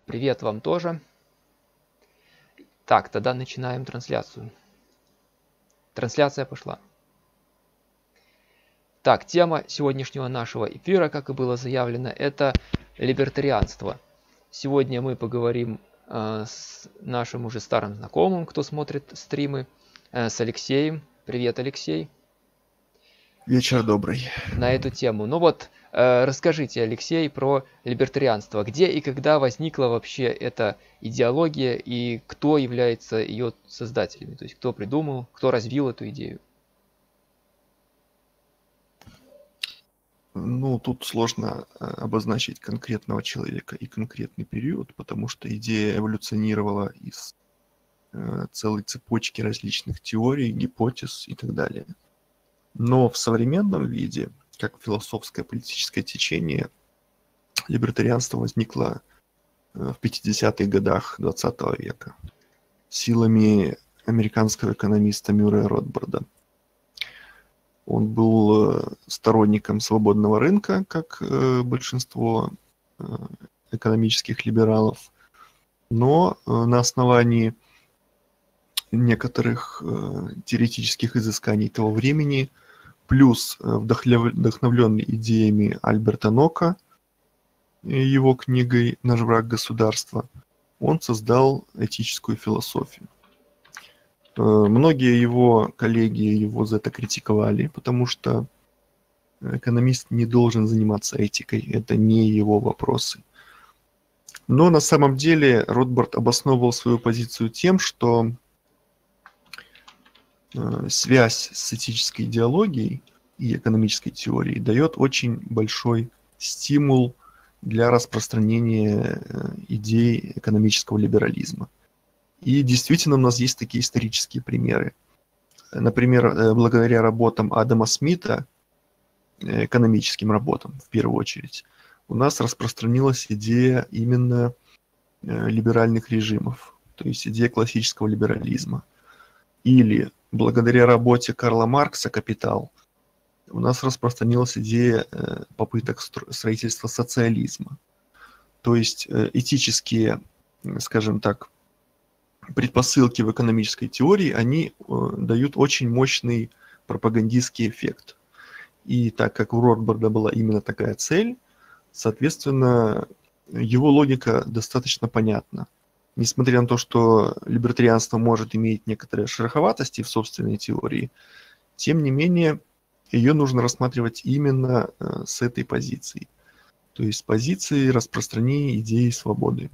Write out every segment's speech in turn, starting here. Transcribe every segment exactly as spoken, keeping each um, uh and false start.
привет вам тоже. Так, тогда начинаем трансляцию. Трансляция пошла. Так, тема сегодняшнего нашего эфира, как и было заявлено, это либертарианство. Сегодня мы поговорим э, с нашим уже старым знакомым, кто смотрит стримы, э, с Алексеем. Привет, Алексей. Вечер добрый. На эту тему. Ну вот, э, расскажите, Алексей, про либертарианство. Где и когда возникла вообще эта идеология и кто является ее создателями? То есть кто придумал, кто развил эту идею? Ну, тут сложно обозначить конкретного человека и конкретный период, потому что идея эволюционировала из э, целой цепочки различных теорий, гипотез и так далее. Но в современном виде, как философское политическое течение, либертарианство возникло в пятидесятых годах двадцатого века силами американского экономиста Мюррея Ротбарда. Он был сторонником свободного рынка, как большинство экономических либералов, но на основании некоторых теоретических изысканий того времени, плюс вдохновленный идеями Альберта Нока, его книгой «Наш враг государства», он создал этическую философию. Многие его коллеги его за это критиковали, потому что экономист не должен заниматься этикой, это не его вопросы. Но на самом деле Ротбард обосновывал свою позицию тем, что связь с этической идеологией и экономической теорией дает очень большой стимул для распространения идей экономического либерализма. И действительно у нас есть такие исторические примеры. Например, благодаря работам Адама Смита, экономическим работам в первую очередь, у нас распространилась идея именно либеральных режимов, то есть идея классического либерализма. Или благодаря работе Карла Маркса «Капитал» у нас распространилась идея попыток строительства социализма. То есть этические, скажем так, предпосылки в экономической теории, они дают очень мощный пропагандистский эффект. И так как у Ротбарда была именно такая цель, соответственно, его логика достаточно понятна. Несмотря на то, что либертарианство может иметь некоторые шероховатости в собственной теории, тем не менее, ее нужно рассматривать именно с этой позиции. То есть с позиции распространения идеи свободы.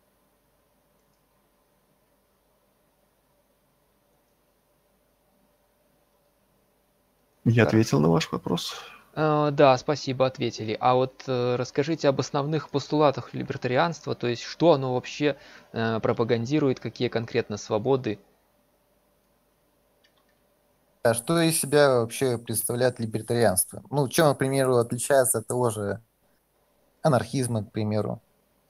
Я ответил на ваш вопрос? Uh, да, спасибо, ответили. А вот uh, расскажите об основных постулатах либертарианства, то есть что оно вообще uh, пропагандирует, какие конкретно свободы? А что из себя вообще представляет либертарианство? Ну, чем, к примеру, отличается от того же анархизма, к примеру?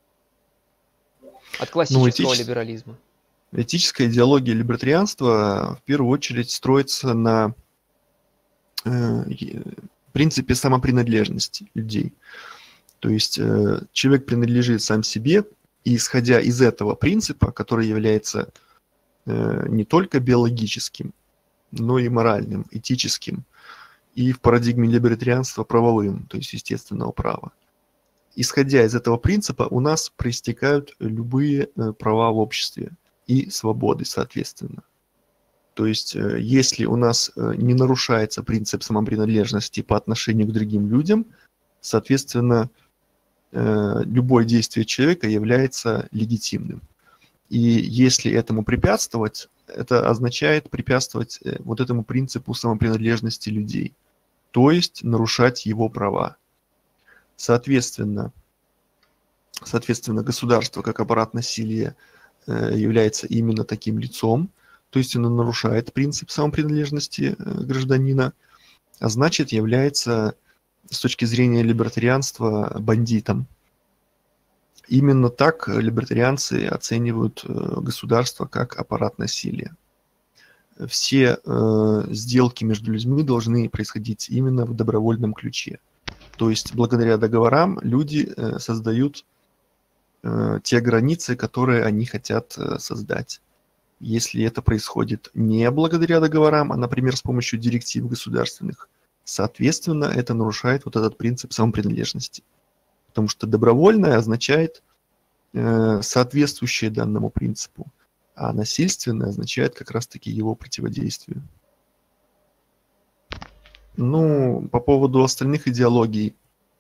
От классического ну, этичес... либерализма. Этическая идеология либертарианства в первую очередь строится на э, принципе самопринадлежности людей. То есть э, человек принадлежит сам себе, и исходя из этого принципа, который является э, не только биологическим, но и моральным, этическим, и в парадигме либертарианства правовым, то есть естественного права. Исходя из этого принципа, у нас проистекают любые э, права в обществе и свободы, соответственно. То есть, э, если у нас э, не нарушается принцип самопринадлежности по отношению к другим людям, соответственно, э, любое действие человека является легитимным. И если этому препятствовать, это означает препятствовать э, вот этому принципу самопринадлежности людей, то есть нарушать его права. Соответственно, соответственно, государство как аппарат насилия э, является именно таким лицом, то есть оно нарушает принцип самопринадлежности э, гражданина, а значит является с точки зрения либертарианства бандитом. Именно так либертарианцы оценивают э, государство как аппарат насилия. Все э, сделки между людьми должны происходить именно в добровольном ключе. То есть благодаря договорам люди э, создают э, те границы, которые они хотят э, создать. Если это происходит не благодаря договорам, а, например, с помощью директив государственных, соответственно, это нарушает вот этот принцип самопринадлежности. Потому что добровольное означает э, соответствующее данному принципу, а насильственное означает как раз-таки его противодействие. Ну, по поводу остальных идеологий,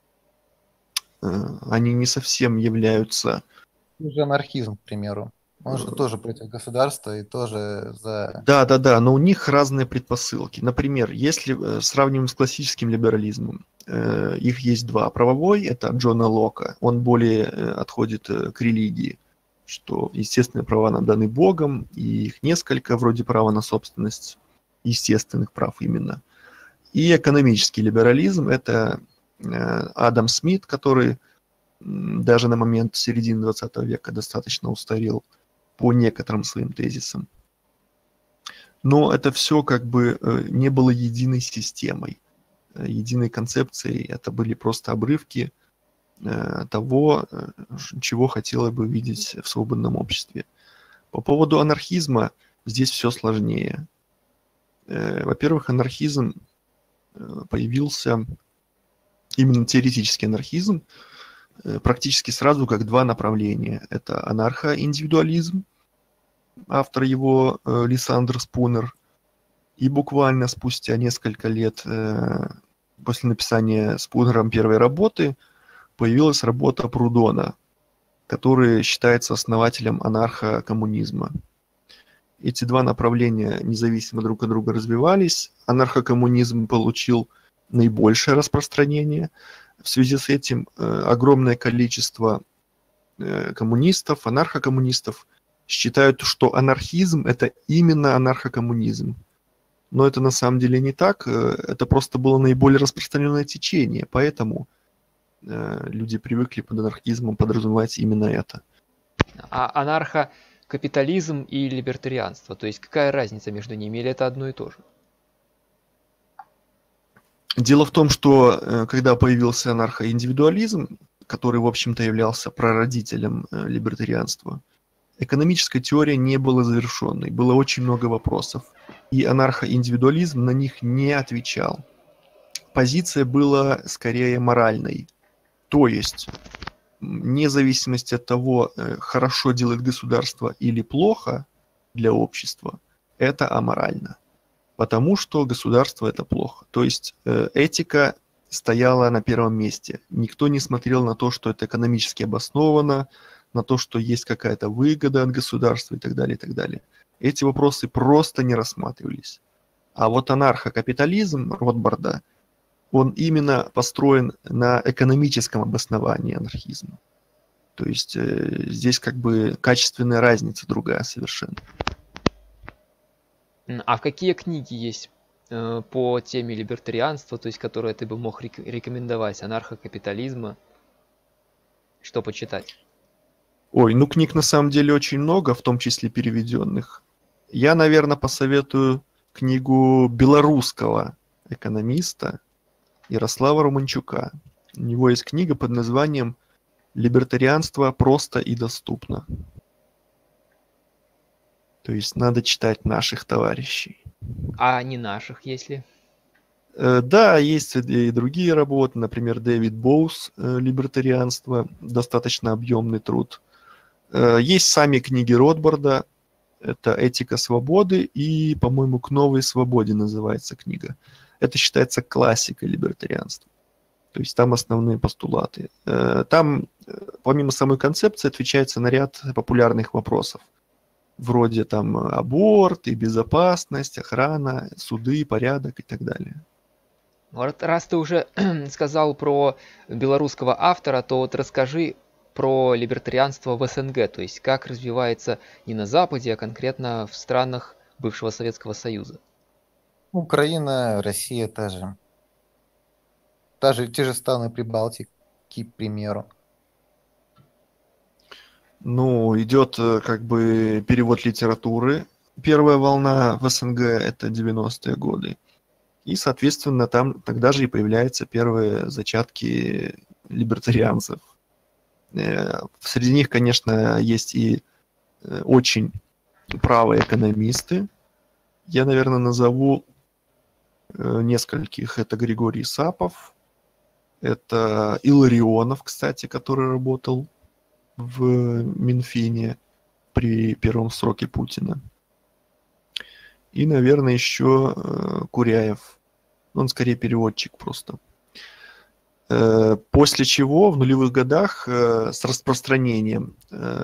э, они не совсем являются... Уже анархизм, к примеру. Он же тоже против государства и тоже за... Да, да, да, но у них разные предпосылки. Например, если э, сравниваем с классическим либерализмом, э, их есть два. Правовой – это Джона Лока, он более э, отходит э, к религии, что естественные права нам даны Богом, и их несколько, вроде права на собственность, естественных прав именно. И экономический либерализм – это э, Адам Смит, который м, даже на момент середины двадцатого века достаточно устарел по некоторым своим тезисам. Но это все как бы э, не было единой системой, э, единой концепцией. Это были просто обрывки э, того, э, чего хотела бы видеть в свободном обществе. По поводу анархизма здесь все сложнее. Э, во-первых, анархизм э, появился, именно теоретический анархизм, э, практически сразу как два направления. Это анархоиндивидуализм, автор его э, Лиссандр Спунер, и буквально спустя несколько лет э, после написания Спунером первой работы появилась работа Прудона, который считается основателем анархокоммунизма. Эти два направления независимо друг от друга развивались. Анархокоммунизм получил наибольшее распространение. В связи с этим э, огромное количество э, коммунистов, анархокоммунистов считают, что анархизм – это именно анархокоммунизм. Но это на самом деле не так. Это просто было наиболее распространенное течение. Поэтому э, люди привыкли под анархизмом подразумевать именно это. А анархокапитализм и либертарианство, то есть какая разница между ними, или это одно и то же? Дело в том, что э, когда появился анархоиндивидуализм, который, в общем-то, являлся прародителем э, либертарианства, экономическая теория не была завершенной, было очень много вопросов, и анархоиндивидуализм на них не отвечал. Позиция была скорее моральной, то есть вне зависимости от того, хорошо делает государство или плохо для общества, это аморально, потому что государство – это плохо. То есть этика стояла на первом месте. Никто не смотрел на то, что это экономически обосновано, на то, что есть какая-то выгода от государства и так далее, и так далее. Эти вопросы просто не рассматривались. А вот анархокапитализм Ротбарда, он именно построен на экономическом обосновании анархизма. То есть э, здесь как бы качественная разница другая совершенно. А в какие книги есть э, по теме либертарианства, то есть которые ты бы мог рек- рекомендовать, анархокапитализма, что почитать? Ой, ну книг на самом деле очень много, в том числе переведенных. Я, наверное, посоветую книгу белорусского экономиста Ярослава Романчука. У него есть книга под названием «Либертарианство просто и доступно». То есть надо читать наших товарищей. А не наших, если? Э, да, есть и другие работы, например, Дэвид Боус «Либертарианство», достаточно объемный труд. Есть сами книги Ротбарда, это «Этика свободы» и, по-моему, «К новой свободе» называется книга. Это считается классикой либертарианства. То есть там основные постулаты. Там, помимо самой концепции, отвечается на ряд популярных вопросов. Вроде там аборт и безопасность, охрана, суды, порядок и так далее. Вот раз ты уже сказал про белорусского автора, то вот расскажи про либертарианство в СНГ, то есть как развивается не на Западе, а конкретно в странах бывшего Советского Союза. Украина, Россия та же. Даже те же страны Прибалтики, к примеру. Ну, идет как бы перевод литературы. Первая волна в СНГ – это девяностые годы. И, соответственно, там тогда же и появляются первые зачатки либертарианцев. Среди них, конечно, есть и очень правые экономисты. Я, наверное, назову нескольких. Это Григорий Исапов, это Илларионов, кстати, который работал в Минфине при первом сроке Путина. И, наверное, еще Куряев. Он скорее переводчик просто. После чего в нулевых годах с распространением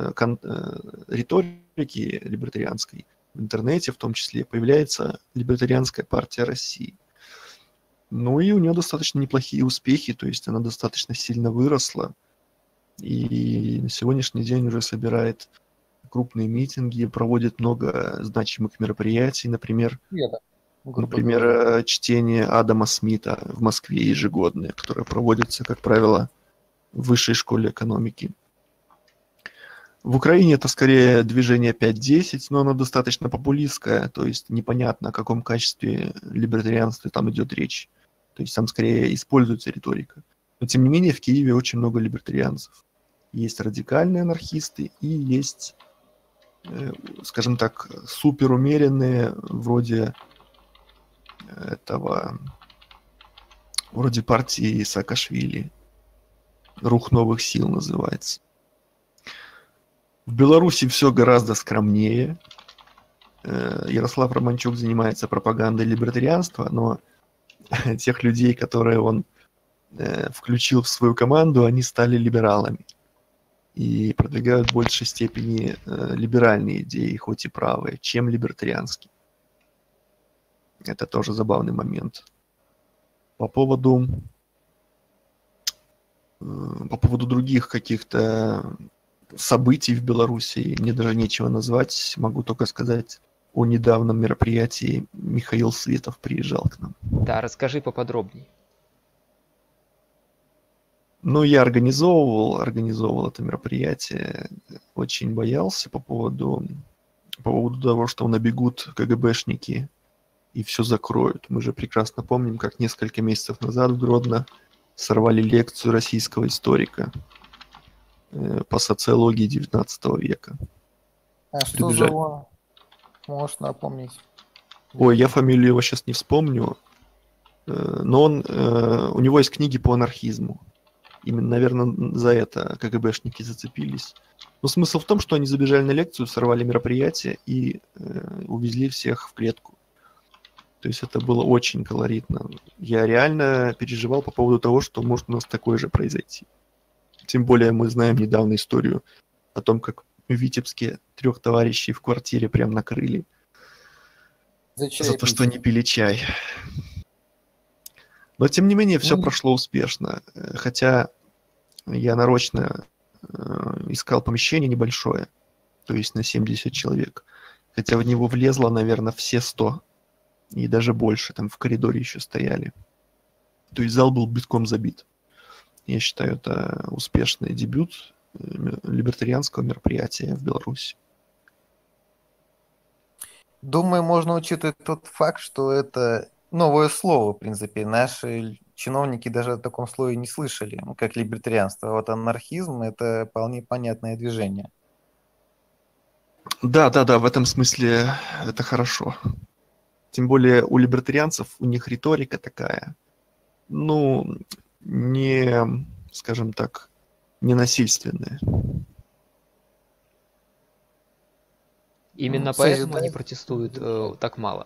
риторики либертарианской в интернете, в том числе, появляется Либертарианская партия России. Ну и у нее достаточно неплохие успехи, то есть она достаточно сильно выросла и на сегодняшний день уже собирает крупные митинги, проводит много значимых мероприятий, например, Это, например, чтение Адама Смита в Москве ежегодное, которое проводится, как правило, в высшей школе экономики. В Украине это скорее движение пять десять, но оно достаточно популистское, то есть непонятно, о каком качестве либертарианства там идет речь. То есть там скорее используется риторика. Но тем не менее в Киеве очень много либертарианцев. Есть радикальные анархисты и есть, скажем так, суперумеренные, вроде этого, вроде партии Саакашвили. Рух новых сил называется. В Беларуси все гораздо скромнее. Ярослав Романчук занимается пропагандой либертарианства, но тех людей, которые он включил в свою команду, они стали либералами и продвигают в большей степени либеральные идеи, хоть и правые, чем либертарианские. Это тоже забавный момент. По поводу, по поводу других каких-то событий в Беларуси мне даже нечего назвать. Могу только сказать о недавнем мероприятии. Михаил Светов приезжал к нам. Да, расскажи поподробнее. Ну, я организовывал, организовывал это мероприятие. Очень боялся по поводу, по поводу того, что набегут КГБшники и все закроют. Мы же прекрасно помним, как несколько месяцев назад в Гродно сорвали лекцию российского историка по социологии девятнадцатого века. А что Прибежали. За он? Можешь напомнить? Ой, я фамилию его сейчас не вспомню, но он, у него есть книги по анархизму. Именно, наверное, за это КГБшники зацепились. Но смысл в том, что они забежали на лекцию, сорвали мероприятие и увезли всех в клетку. То есть это было очень колоритно. Я реально переживал по поводу того, что может у нас такое же произойти. Тем более мы знаем недавно историю о том, как в Витебске трех товарищей в квартире прям накрыли за, за то, что они пили чай. Но тем не менее все ну, прошло успешно. Хотя я нарочно искал помещение небольшое, то есть на семьдесят человек. Хотя в него влезло, наверное, все сто. И даже больше, там в коридоре еще стояли. То есть зал был битком забит. Я считаю, это успешный дебют либертарианского мероприятия в Беларуси. Думаю, можно учитывать тот факт, что это новое слово, в принципе. Наши чиновники даже о таком слове не слышали, как либертарианство. А вот анархизм – это вполне понятное движение. Да, да, да, в этом смысле это хорошо. Тем более у либертарианцев, у них риторика такая, ну, не, скажем так, не насильственная. Именно ну, поэтому они протестуют э, так мало.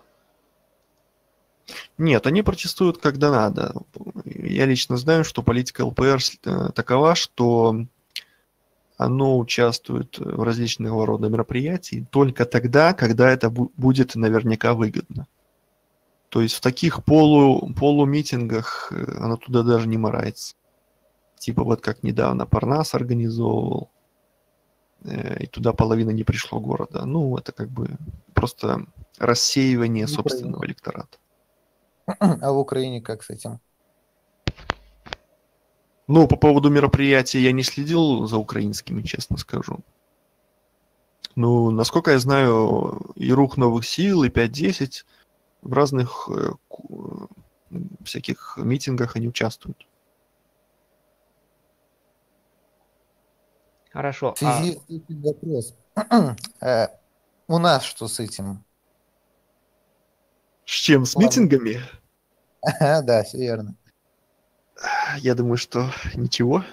Нет, они протестуют, когда надо. Я лично знаю, что политика ЛПР такова, что оно участвует в различного рода мероприятиях только тогда, когда это будет наверняка выгодно. То есть в таких полу, полумитингах оно туда даже не морается. Типа вот как недавно Парнас организовывал, и туда половина не пришло города. Ну, это как бы просто рассеивание собственного электората. А в Украине как с этим? Ну, по поводу мероприятия я не следил за украинскими, честно скажу. Ну, насколько я знаю, и Рух новых сил, и пять десять в разных э, всяких митингах они участвуют. Хорошо. В А связи с этим вопрос. Э, У нас что с этим? С чем? С Ладно. митингами? Да, все верно. Я думаю, что ничего.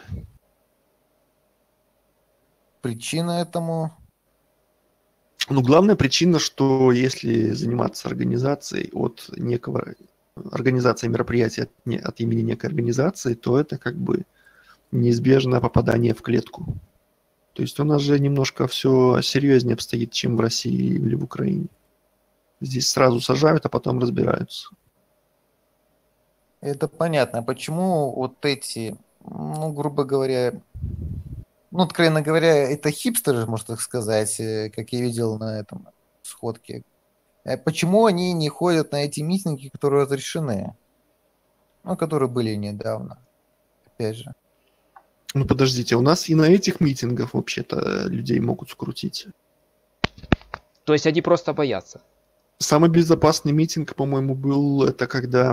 Причина этому... Ну, главная причина, что если заниматься организацией от некого организации мероприятия от, не- от имени некой организации, то это как бы неизбежное попадание в клетку. То есть у нас же немножко все серьезнее обстоит, чем в России или в Украине. Здесь сразу сажают, а потом разбираются. Это понятно. А почему вот эти, ну, грубо говоря, ну, откровенно говоря, это хипстеры, можно так сказать, э, как я видел на этом сходке. Э, Почему они не ходят на эти митинги, которые разрешены? Ну, которые были недавно, опять же. Ну, подождите, у нас и на этих митингах вообще-то людей могут скрутить. то есть они просто боятся. Самый безопасный митинг, по-моему, был это когда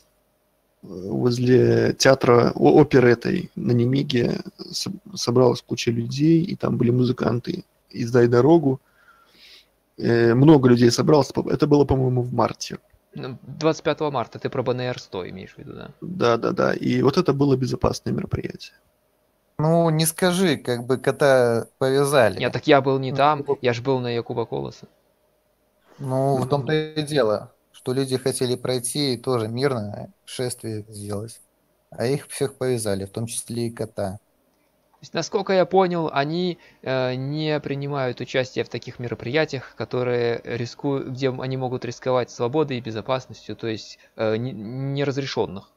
возле театра о- оперы этой на Немиге со- собралась куча людей, и там были музыканты из «Дай дорогу». Э, Много людей собралось. по- Это было, по-моему, в марте. Ну, двадцать пятого марта ты про БНР сто имеешь в виду, да? Да-да-да. И вот это было безопасное мероприятие. Ну, не скажи, как бы кота Нет, повязали. так я был не Ну, там, я ж был на Якуба Колоса. Ну, в том-то Мгм. и дело, что люди хотели пройти и тоже мирно шествие сделать. А их всех повязали, в том числе и кота. То есть, насколько я понял, они э, не принимают участие в таких мероприятиях, которые рискуют, где они могут рисковать свободой и безопасностью, то есть э, не- неразрешенных.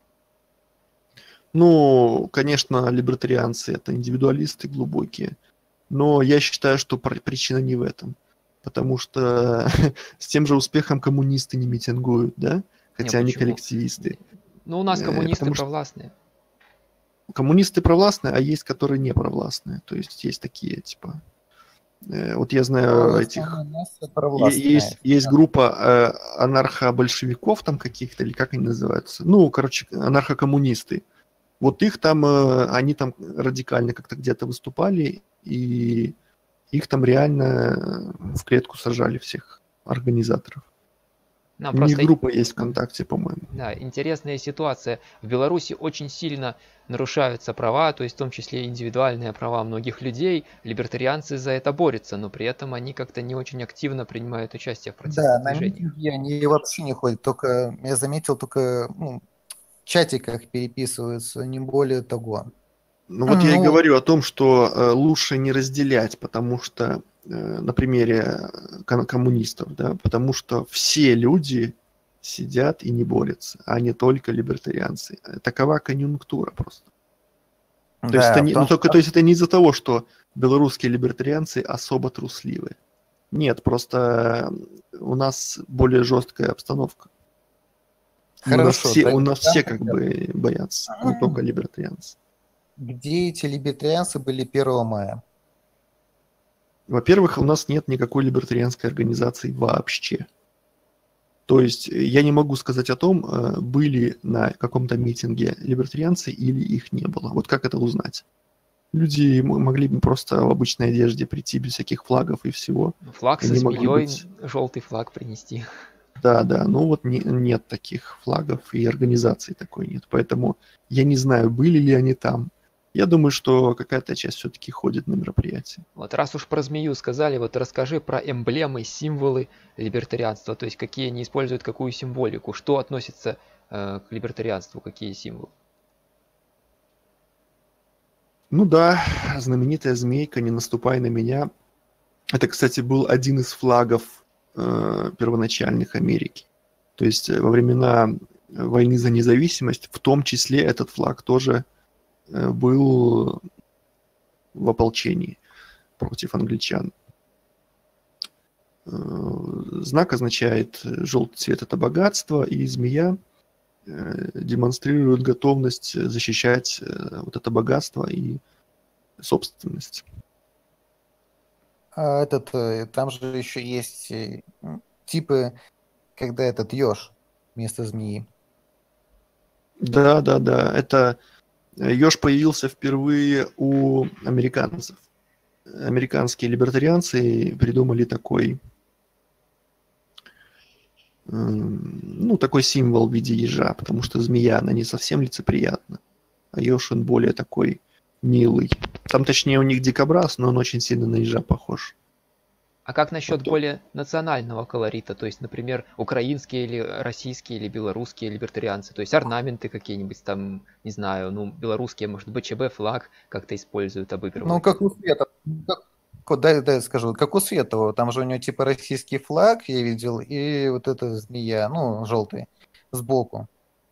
Ну, конечно, либертарианцы – это индивидуалисты глубокие, но я считаю, что пр- причина не в этом. Потому что с тем же успехом коммунисты не митингуют, да? Не, Хотя они почему? коллективисты. Ну, у нас Э, коммунисты Потому что провластные. коммунисты провластные, а есть, которые не провластные. То есть есть такие, типа... э, Вот я знаю Ну, этих... основная масса е- провластная. Есть, есть группа э, анархо-большевиков там каких-то, или как они называются? Ну, короче, анархокоммунисты. Вот их там, э, они там радикально как-то где-то выступали, и их там реально э, в клетку сажали всех организаторов. Нам У них просто группа есть ВКонтакте, по-моему. да, интересная ситуация. В Беларуси очень сильно нарушаются права, то есть в том числе индивидуальные права многих людей. Либертарианцы за это борются, но при этом они как-то не очень активно принимают участие в Да, протестных на движениях. митинги они вообще не ходят, только, я заметил, только ну, в чатиках переписываются, не более того. Ну вот я и Ну, говорю о том, что э, лучше не разделять, потому что э, на примере э, кон- коммунистов, да, потому что все люди сидят и не борются, а не только либертарианцы. Такова конъюнктура просто. То есть это да, в не, ну том, только, то есть это не из-за того, что белорусские либертарианцы особо трусливы. Нет, просто у нас более жесткая обстановка. И у нас хорошо, все, у тогда нас все как бы боятся, не только либертарианцы. где эти либертарианцы были первого мая? Во-первых, у нас нет никакой либертарианской организации вообще. То есть я не могу сказать о том, э, были на каком-то митинге либертарианцы или их не было. Вот как это узнать? Люди м- могли бы просто в обычной одежде прийти без всяких флагов и всего. Флаг со Они могли змеей, быть... желтый флаг принести. Да, да, ну вот не- нет таких флагов и организаций такой нет. Поэтому я не знаю, были ли они там. Я думаю, что какая-то часть все-таки ходит на мероприятия. Вот раз уж про змею сказали, вот расскажи про эмблемы, символы либертарианства, то есть какие они используют, какую символику, что относится э, к либертарианству, какие символы. Ну да, знаменитая змейка «Не наступай на меня». Это, кстати, был один из флагов э, первоначальных Америки. То есть э, во времена войны за независимость, в том числе этот флаг тоже э, был в ополчении против англичан. Э, Знак означает желтый цвет – это богатство, и змея э, демонстрирует готовность защищать э, вот это богатство и собственность. А этот, э, там же еще есть э, м, типы, когда этот еж вместо змеи. Да, да, да. Это еж появился впервые у американцев. американские либертарианцы придумали такой, ну, такой символ в виде ежа, потому что змея, она не совсем лицеприятна, а еж, он более такой милый. Там, точнее, у них дикобраз, но он очень сильно на ежа похож. А как насчет Потом- более национального колорита? То есть, например, украинские или российские или белорусские либертарианцы? То есть орнаменты какие-нибудь там, не знаю, ну, белорусские, может, БЧБ, флаг как-то используют, обыгрывают. Ну, как у Света. Как- ко- дай, дай скажу, как у Светова. Там же у него типа российский флаг, я видел, и вот эта змея, ну, желтая, сбоку.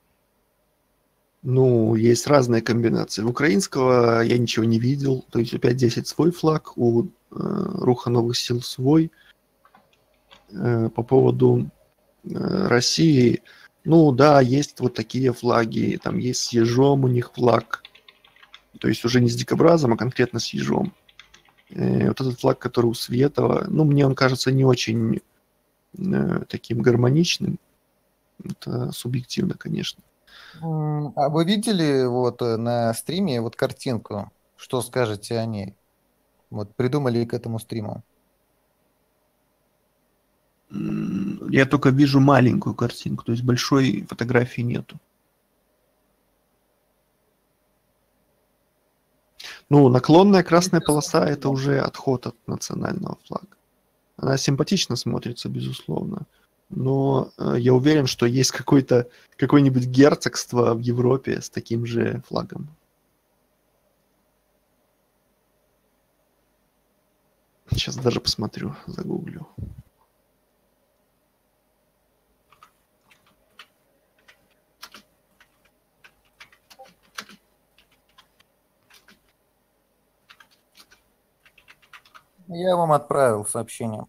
Ну, есть разные комбинации. У украинского я ничего не видел. То есть у пять десять свой флаг, у э, Руха Новых Сил свой. Э, по поводу э, России, ну да, есть вот такие флаги. Там есть с ежом у них флаг. То есть уже не с дикобразом, а конкретно с ежом. Э, вот этот флаг, который у Светова, ну, мне он кажется не очень э, таким гармоничным. Это субъективно, конечно. М, А вы видели вот э, на стриме вот картинку? Что скажете о ней? Вот придумали к этому стриму. М, Я только вижу маленькую картинку, то есть большой фотографии нету. Ну, наклонная красная полоса – это уже отход от национального флага. Она симпатично смотрится, безусловно, но э, я уверен, что есть какой-то, какое-нибудь герцогство в Европе с таким же флагом. Сейчас даже посмотрю, загуглю. Я вам отправил сообщение.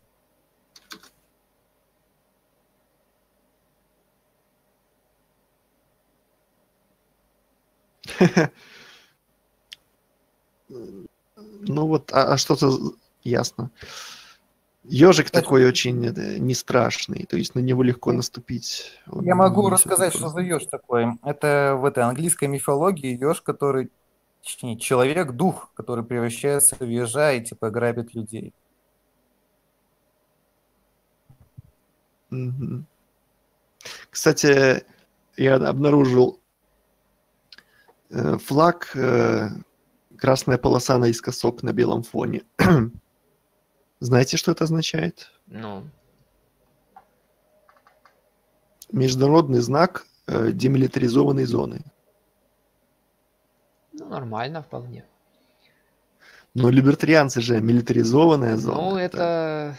Ну вот, а, а что-то з- ясно. Ежик Это- такой очень э, не страшный, то есть на него легко наступить. Он Я не могу несет рассказать, что угрозы. за еж такой. Это в этой английской мифологии еж, который, точнее, человек-дух, который превращается в ежа и типа грабит людей. Мгм. Кстати, я обнаружил э, флаг, э, красная полоса наискосок на белом фоне. Знаете, что это означает? Ну, Международный знак э, демилитаризованной зоны. ну, нормально вполне. Но либертарианцы же милитаризованная зона. Ну, это...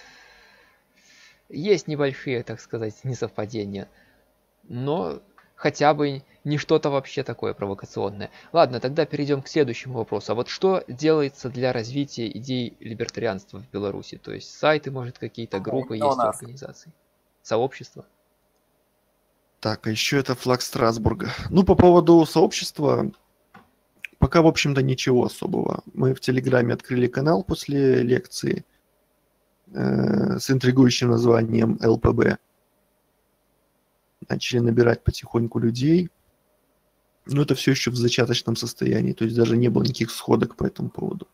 Есть небольшие, так сказать, несовпадения. Но хотя бы не что-то вообще такое провокационное. Ладно, тогда перейдем к следующему вопросу. А вот что делается для развития идей либертарианства в Беларуси? То есть сайты, может, какие-то группы именно у есть, нас. организации? Сообщества? Так, а еще это флаг Страсбурга. Ну, по поводу сообщества, пока, в общем-то, ничего особого. Мы в Телеграме открыли канал после лекции э, с интригующим названием эл пэ бэ. Начали набирать потихоньку людей. Но это все еще в зачаточном состоянии, то есть даже не было никаких сходок по этому поводу.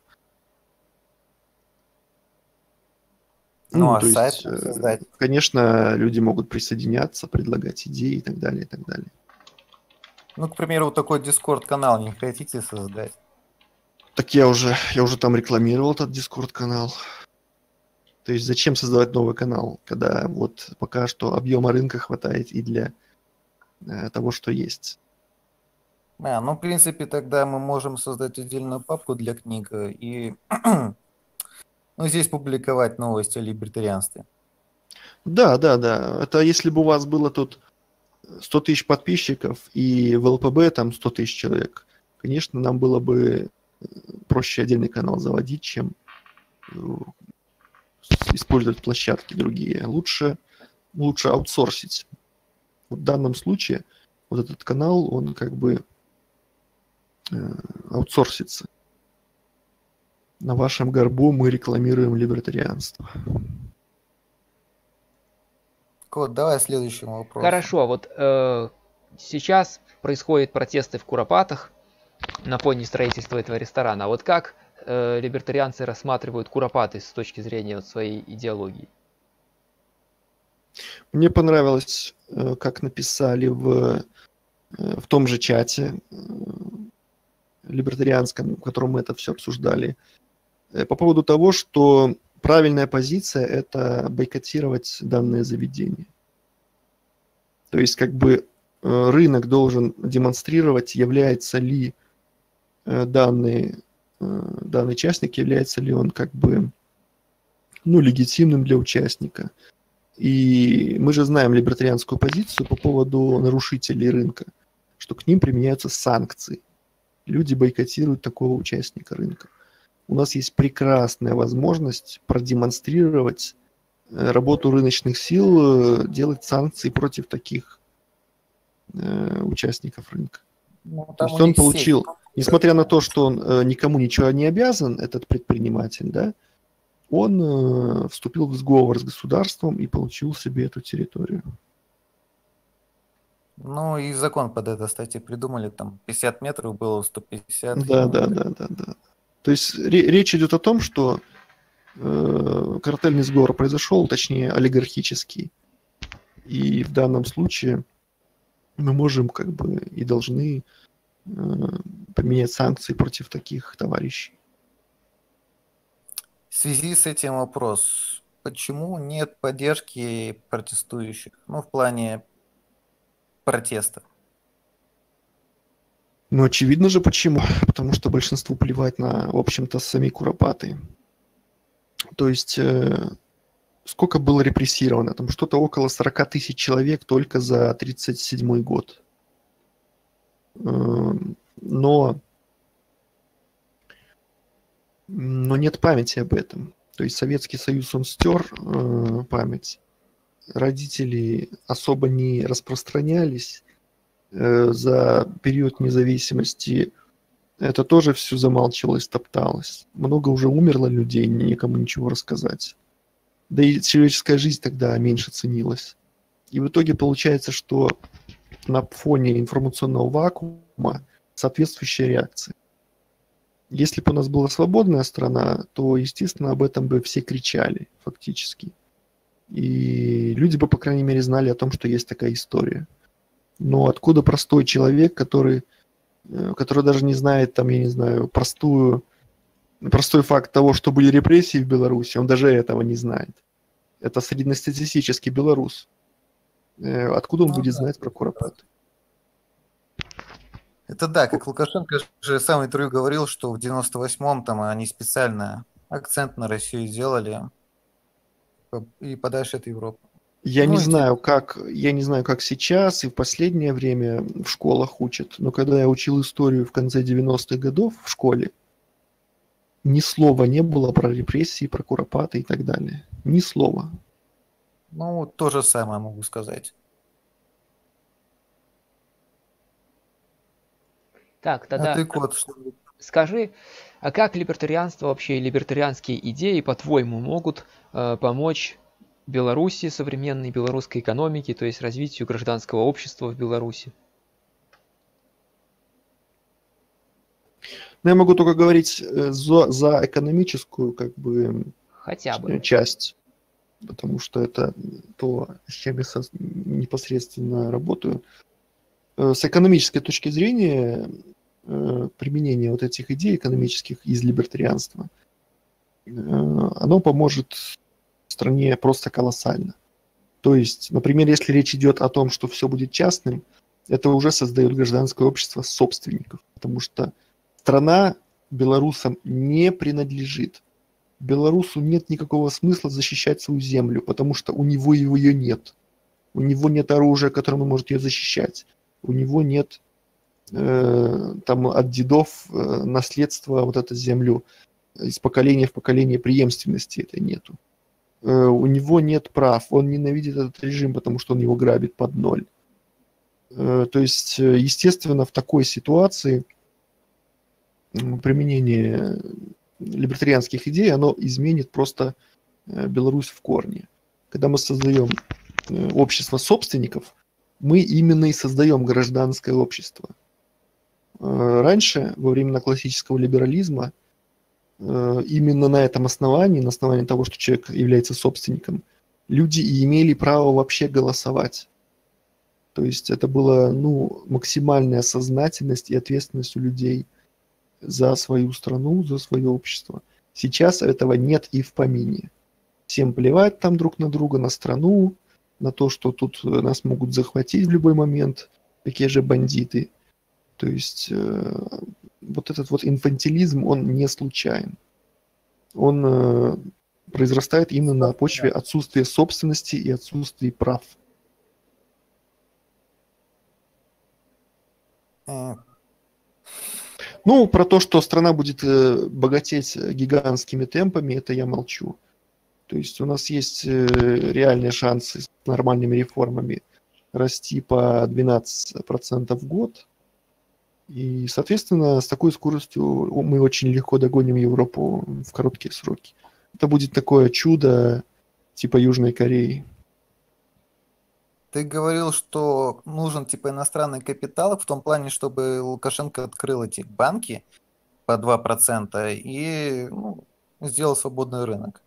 Ну, а то сайт есть, как э, создать? конечно, люди могут присоединяться, предлагать идеи и так далее, и так далее. Ну, к примеру, вот такой Discord-канал не хотите создать? Так я уже, я уже там рекламировал этот Discord-канал. То есть зачем создавать новый канал, когда вот пока что объема рынка хватает и для э, того, что есть. А, ну, в принципе, тогда мы можем создать отдельную папку для книг и ну, здесь публиковать новости о либертарианстве. Да, да, да. Это если бы у вас было тут сто тысяч подписчиков и в эл пэ бэ там сто тысяч человек, конечно, нам было бы проще отдельный канал заводить, чем э, использовать площадки другие. Лучше, лучше аутсорсить. Вот в данном случае вот этот канал, он как бы э, аутсорсится. На вашем горбу мы рекламируем либертарианство. Кот, давай следующему вопросу. Хорошо, вот э, сейчас происходят протесты в Куропатах на фоне строительства этого ресторана. А вот как э, либертарианцы рассматривают Куропаты с точки зрения вот своей идеологии? Мне понравилось, э, как написали в, э, в том же чате э, либертарианском, в котором мы это все обсуждали, э, по поводу того, что правильная позиция – это бойкотировать данное заведение. То есть как бы э, рынок должен демонстрировать, является ли э, данный, э, данный участник, является ли он как бы ну, легитимным для участника. И мы же знаем либертарианскую позицию по поводу нарушителей рынка, что к ним применяются санкции. Люди бойкотируют такого участника рынка. У нас есть прекрасная возможность продемонстрировать работу рыночных сил, делать санкции против таких э, участников рынка. Ну, То есть он получил, сеть. Несмотря на то, что он э, никому ничего не обязан, этот предприниматель, да, он э, вступил в сговор с государством и получил себе эту территорию. Ну и закон под это, кстати, придумали, там пятьдесят метров было, сто пятьдесят. Да, да, да, да, да. То есть ре- речь идет о том, что э, картельный сговор произошел, точнее олигархический. И в данном случае мы можем как бы и должны э, применять санкции против таких товарищей. В связи с этим вопрос. Почему нет поддержки протестующих? Ну, в плане протеста. Ну, очевидно же почему. Потому что большинству плевать на, в общем-то, сами Куропаты. То есть, э, сколько было репрессировано? Там что-то около сорок тысяч человек только за тридцать седьмой год. Э, но... Но нет памяти об этом. То есть Советский Союз, он стер э, память. Родители особо не распространялись. Э, за период независимости это тоже все замалчивалось, топталось. Много уже умерло людей, никому ничего рассказать. Да и человеческая жизнь тогда меньше ценилась. И в итоге получается, что на фоне информационного вакуума соответствующая реакция. Если бы у нас была свободная страна, то, естественно, об этом бы все кричали фактически. И люди бы, по крайней мере, знали о том, что есть такая история. Но откуда простой человек, который, который даже не знает, там, я не знаю, простую, простой факт того, что были репрессии в Беларуси, он даже этого не знает. Это среднестатистический белорус. Откуда он ну, будет да. знать про Куропаты? Это да, как Лукашенко же сам интервью говорил, что в девяносто восьмом там они специально акцент на Россию сделали и подальше от Европы. Я ну, не и знаю, те... как я не знаю, как сейчас и в последнее время в школах учат, но когда я учил историю в конце девяностых годов в школе, ни слова не было про репрессии, про Куропаты и так далее. Ни слова. Ну, то же самое могу сказать. Так, тогда а ты, Кот, что... скажи, а как либертарианство вообще, либертарианские идеи, по-твоему, могут э, помочь Беларуси, современной белорусской экономике, то есть развитию гражданского общества в Беларуси? Ну, я могу только говорить за, за экономическую, как бы, Хотя бы. часть, потому что это то, с чем я со... непосредственно работаю. С экономической точки зрения применение вот этих идей экономических из либертарианства, оно поможет стране просто колоссально. То есть, например, если речь идет о том, что все будет частным, это уже создает гражданское общество собственников, потому что страна белорусам не принадлежит. Белорусу нет никакого смысла защищать свою землю, потому что у него ее нет. У него нет оружия, которым он может ее защищать. У него нет э, там от дедов э, наследства вот эту землю из поколения в поколение, преемственности этой нету. Э, у него нет прав, он ненавидит этот режим, потому что он его грабит под ноль. Э, то есть, естественно, в такой ситуации применение либертарианских идей, оно изменит просто Беларусь в корне. Когда мы создаем общество собственников, мы именно и создаем гражданское общество. Раньше, во времена классического либерализма, именно на этом основании, на основании того, что человек является собственником, люди и имели право вообще голосовать. То есть это была, ну, максимальная сознательность и ответственность у людей за свою страну, за свое общество. Сейчас этого нет и в помине. Всем плевать там друг на друга, на страну, на то, что тут нас могут захватить в любой момент, такие же бандиты. То есть э, вот этот вот инфантилизм, он не случайен. Он э, произрастает именно на почве отсутствия собственности и отсутствия прав. Ну, про то, что страна будет э, богатеть гигантскими темпами, это я молчу. То есть у нас есть э, реальные шансы с нормальными реформами расти по двенадцать процентов в год. И, соответственно, с такой скоростью мы очень легко догоним Европу в короткие сроки. Это будет такое чудо типа Южной Кореи. Ты говорил, что нужен типа иностранный капитал в том плане, чтобы Лукашенко открыл эти банки по два процента и ну, сделал свободный рынок.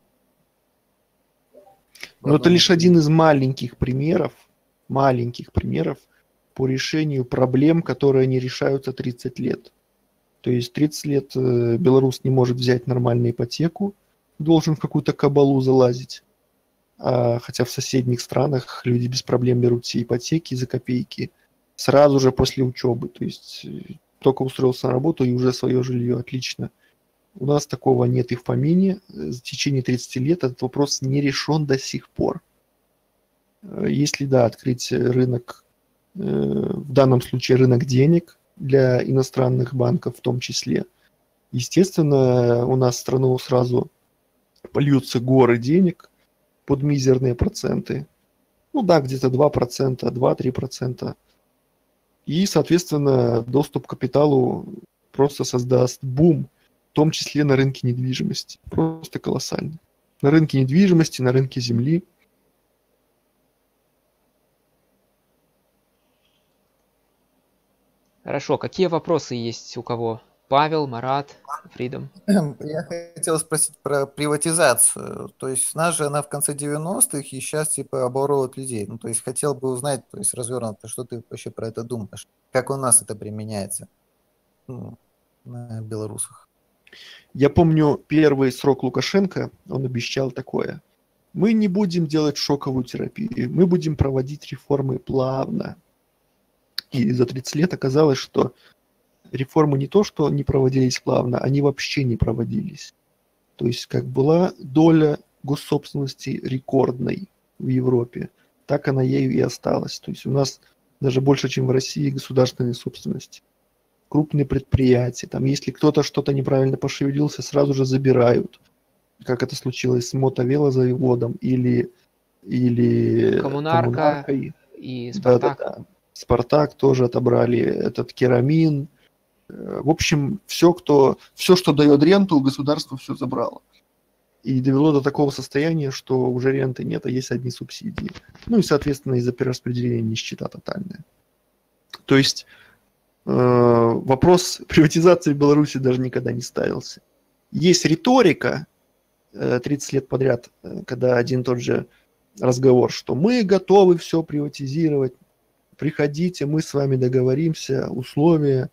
Но это лишь один из маленьких примеров, маленьких примеров по решению проблем, которые не решаются тридцать лет. То есть тридцать лет белорус не может взять нормальную ипотеку, должен в какую-то кабалу залазить. А, хотя в соседних странах люди без проблем берут все ипотеки за копейки сразу же после учебы. То есть только устроился на работу и уже свое жилье. Отлично. У нас такого нет и в помине. В течение тридцати лет этот вопрос не решен до сих пор. Если, да, открыть рынок, в данном случае рынок денег для иностранных банков в том числе, естественно, у нас в страну сразу польются горы денег под мизерные проценты. Ну да, где-то два процента, два-три процента. И, соответственно, доступ к капиталу просто создаст бум, в том числе на рынке недвижимости. Просто колоссальный. На рынке недвижимости, на рынке земли. Хорошо, какие вопросы есть у кого? Павел, Марат, Фридом. Я хотел спросить про приватизацию. То есть у нас же она в конце девяностых, и сейчас типа оборуют людей. Ну, то есть хотел бы узнать, то есть развернуто, что ты вообще про это думаешь? Как у нас это применяется ну, на белорусах? Я помню первый срок Лукашенко, он обещал такое. Мы не будем делать шоковую терапию, мы будем проводить реформы плавно. И за тридцать лет оказалось, что реформы не то, что не проводились плавно, они вообще не проводились. То есть как была доля госсобственности рекордной в Европе, так она ею и осталась. То есть у нас даже больше, чем в России, государственной собственности. Крупные предприятия, там если кто-то что-то неправильно пошевелился, сразу же забирают. Как это случилось с мотовелозаводом или, или Коммунарка коммунаркой. И Спартак. Да, да, да. Спартак тоже отобрали, этот керамин. В общем, все, кто, все, что дает ренту, государство все забрало. И довело до такого состояния, что уже ренты нет, а есть одни субсидии. Ну и, соответственно, из-за перераспределения нищета тотальная. То есть э, вопрос приватизации в Беларуси даже никогда не ставился. Есть риторика э, тридцать лет подряд, э, когда один и тот же разговор, что мы готовы все приватизировать, приходите, мы с вами договоримся, условия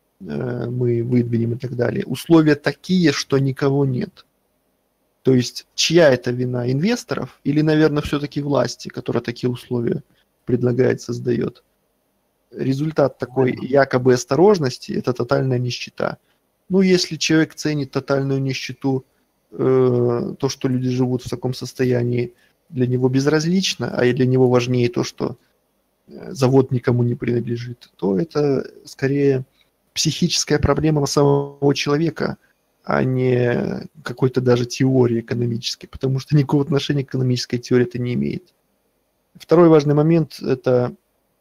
мы выдвинем и так далее. Условия такие, что никого нет. То есть, чья это вина? Инвесторов или, наверное, все-таки власти, которая такие условия предлагает, создает? Результат такой якобы осторожности – это тотальная нищета. Ну, если человек ценит тотальную нищету, э, то, что люди живут в таком состоянии, для него безразлично, а для него важнее то, что завод никому не принадлежит, то это скорее психическая проблема самого человека, а не какой-то даже теории экономической, потому что никакого отношения к экономической теории это не имеет. Второй важный момент – это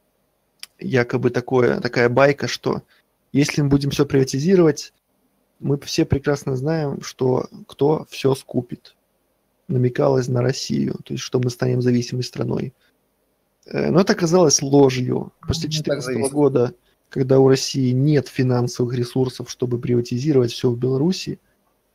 якобы такое, такая байка, что если мы будем все приватизировать, мы все прекрасно знаем, что кто все скупит. Намекалось на Россию, то есть что мы станем зависимой страной. Но это оказалось ложью. После две тысячи четырнадцатого года, когда у России нет финансовых ресурсов, чтобы приватизировать все в Беларуси,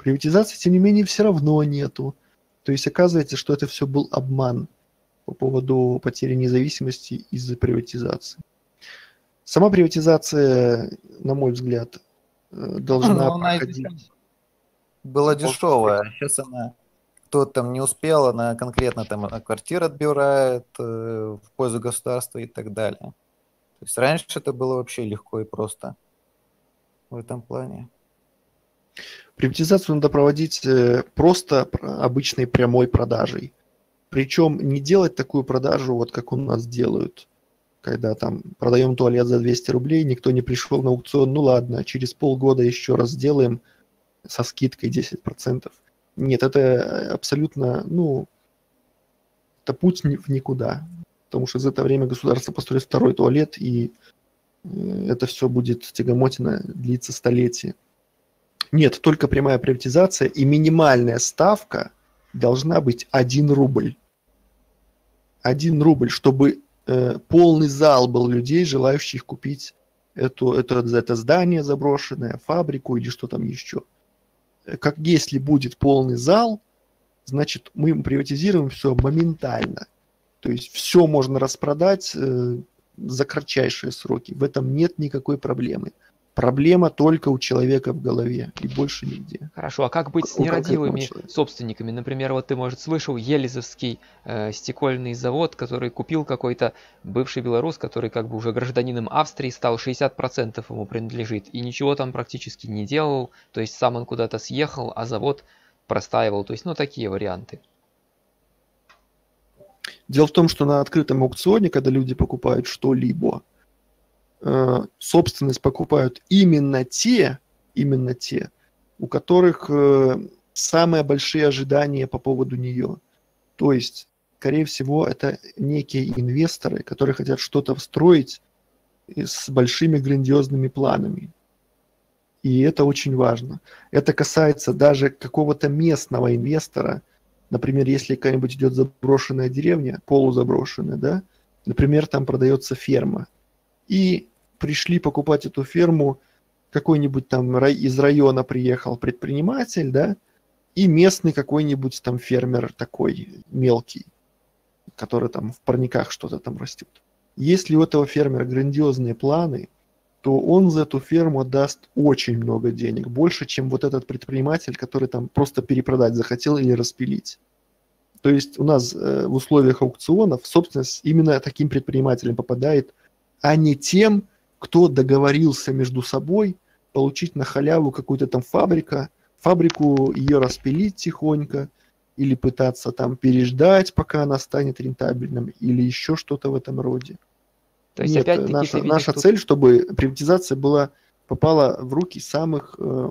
Приватизации, тем не менее, все равно нету. То есть оказывается, что это все был обман по поводу потери независимости из-за приватизации. Сама приватизация, на мой взгляд, должна Ну, она проходить. была дешевая, сейчас она кто там не успел, она конкретно там квартиру отбирает э, в пользу государства и так далее. То есть раньше это было вообще легко и просто в этом плане. Приватизацию надо проводить просто обычной прямой продажей. Причем не делать такую продажу, вот как у нас делают, когда там продаем туалет за двести рублей, никто не пришел на аукцион, ну ладно, через полгода еще раз сделаем со скидкой десять процентов. Нет, это абсолютно, ну, это путь в никуда. Потому что за это время государство построит второй туалет, и это все будет тягомотина длиться столетия. Нет, только прямая приватизация, и минимальная ставка должна быть один рубль. один рубль, чтобы э, полный зал был людей, желающих купить эту, это, это здание заброшенное, фабрику или что там еще. Как если будет полный зал, значит, мы приватизируем все моментально. То есть все можно распродать э, за кратчайшие сроки. В этом нет никакой проблемы. Проблема только у человека в голове и больше нигде. Хорошо, а как быть с нерадивыми собственниками? Например, вот ты, может, слышал Елизовский э, стекольный завод, который купил какой-то бывший белорус, который как бы уже гражданином Австрии стал, шестьдесят процентов ему принадлежит, и ничего там практически не делал, то есть сам он куда-то съехал, а завод простаивал, то есть, ну, такие варианты. Дело в том, что на открытом аукционе, когда люди покупают что-либо, собственность покупают именно те, именно те, у которых самые большие ожидания по поводу нее. То есть, скорее всего, это некие инвесторы, которые хотят что-то встроить с большими грандиозными планами. И это очень важно. Это касается даже какого-то местного инвестора. Например, если какая-нибудь идет заброшенная деревня, полузаброшенная, да, например, там продается ферма. И пришли покупать эту ферму, какой-нибудь там из района приехал предприниматель, да, и местный какой-нибудь там фермер такой мелкий, который там в парниках что-то там растет. Если у этого фермера грандиозные планы, то он за эту ферму отдаст очень много денег, больше, чем вот этот предприниматель, который там просто перепродать захотел или распилить. То есть у нас э, в условиях аукционов собственность именно таким предпринимателям попадает, а не тем, кто договорился между собой получить на халяву какую-то там фабрику, фабрику ее распилить тихонько, или пытаться там переждать, пока она станет рентабельным, или еще что-то в этом роде. То есть, Нет, опять-таки, наша, ты видишь наша тут... цель, чтобы приватизация была, попала в руки самых э,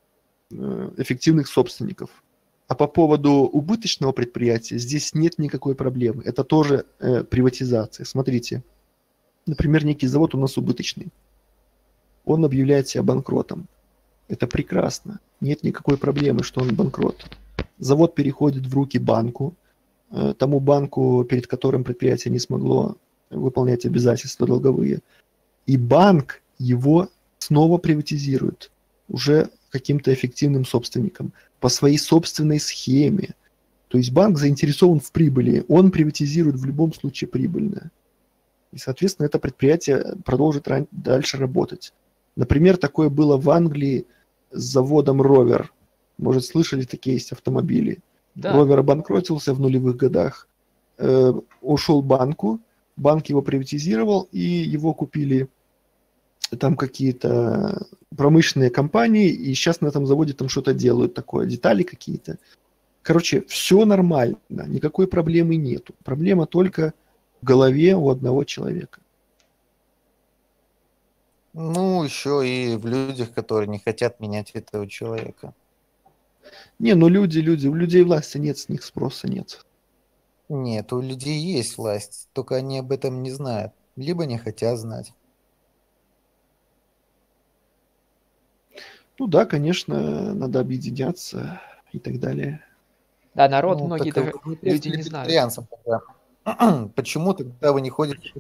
эффективных собственников. А по поводу убыточного предприятия здесь нет никакой проблемы. Это тоже э, приватизация. Смотрите, например, некий завод у нас убыточный. Он объявляет себя банкротом. Это прекрасно. Нет никакой проблемы, что он банкрот. Завод переходит в руки банку, э, тому банку, перед которым предприятие не смогло выполнять обязательства долговые. И банк его снова приватизирует уже каким-то эффективным собственником по своей собственной схеме. То есть банк заинтересован в прибыли, он приватизирует в любом случае прибыльное. И, соответственно, это предприятие продолжит ран- дальше работать. Например, такое было в Англии с заводом Rover. Может, слышали, такие есть автомобили. Да. Rover обанкротился в нулевых годах, э, ушел банку, банк его приватизировал, и его купили там какие-то промышленные компании, и сейчас на этом заводе там что-то делают такое, детали какие-то. Короче, все нормально, никакой проблемы нету. Проблема только в голове у одного человека. Ну, еще и в людях, которые не хотят менять этого человека. Не, ну люди, люди, у людей власти нет, с них спроса нет. Нет, у людей есть власть, только они об этом не знают, либо не хотят знать. Ну да, конечно, надо объединяться и так далее. Да, народ, Ну, многие так даже вы люди просто не знают. либертарианцам тогда. Почему тогда вы не ходите?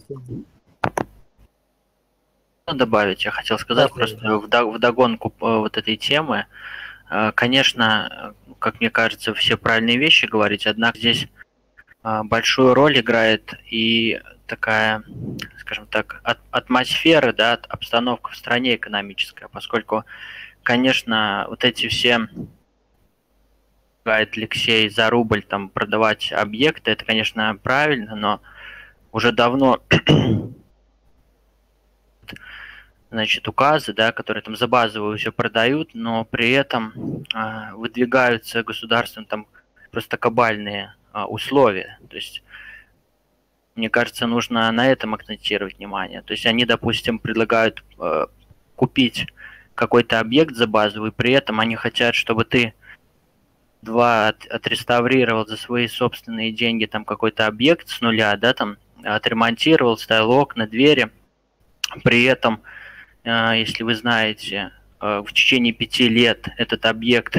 Добавить, я хотел сказать Да, просто вдогонку вот этой темы. Конечно, как мне кажется, все правильные вещи говорить, однако здесь большую роль играет и такая, скажем так, атмосфера, да, обстановка в стране экономическая, поскольку, конечно, вот эти все Алексей за рубль там продавать объекты, это, конечно, правильно, но уже давно значит, указы, да, которые там за базовую все продают, но при этом э, выдвигаются государством там просто кабальные э, условия. То есть, мне кажется, нужно на этом акцентировать внимание. То есть они, допустим, предлагают э, купить какой-то объект за базовую, при этом они хотят, чтобы ты два от, отреставрировал за свои собственные деньги там какой-то объект с нуля, да, там отремонтировал, ставил окна, двери. При этом, э, если вы знаете, э, в течение пяти лет этот объект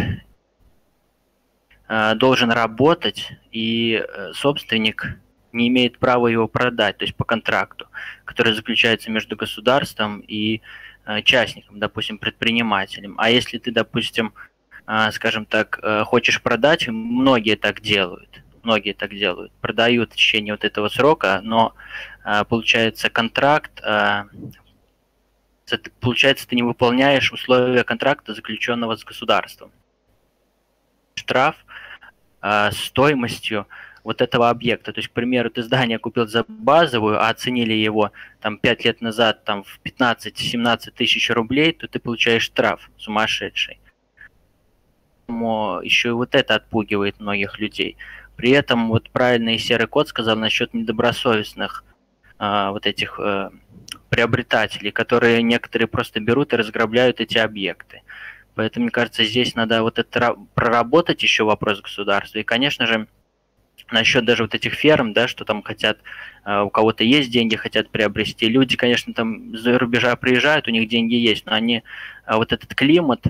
э, должен работать, и э, собственник не имеет права его продать, то есть по контракту, который заключается между государством и э, частником, допустим, предпринимателем. А если ты, допустим, скажем так, хочешь продать, многие так делают, многие так делают, продают в течение вот этого срока, но получается контракт, получается ты не выполняешь условия контракта, заключенного с государством. Штраф стоимостью вот этого объекта. То есть, к примеру, ты здание купил за базовую, а оценили его там пять лет назад там в пятнадцать-семнадцать тысяч рублей, то ты получаешь штраф сумасшедший. Еще и вот это отпугивает многих людей. При этом вот правильно и Серый Кот сказал насчет недобросовестных э, вот этих э, приобретателей, которые некоторые просто берут и разграбляют эти объекты. Поэтому, мне кажется, здесь надо вот это проработать еще вопрос государства. И, конечно же, насчет даже вот этих ферм, да, что там хотят, э, у кого-то есть деньги, хотят приобрести. Люди, конечно, там за рубежа приезжают, у них деньги есть, но они э, вот этот климат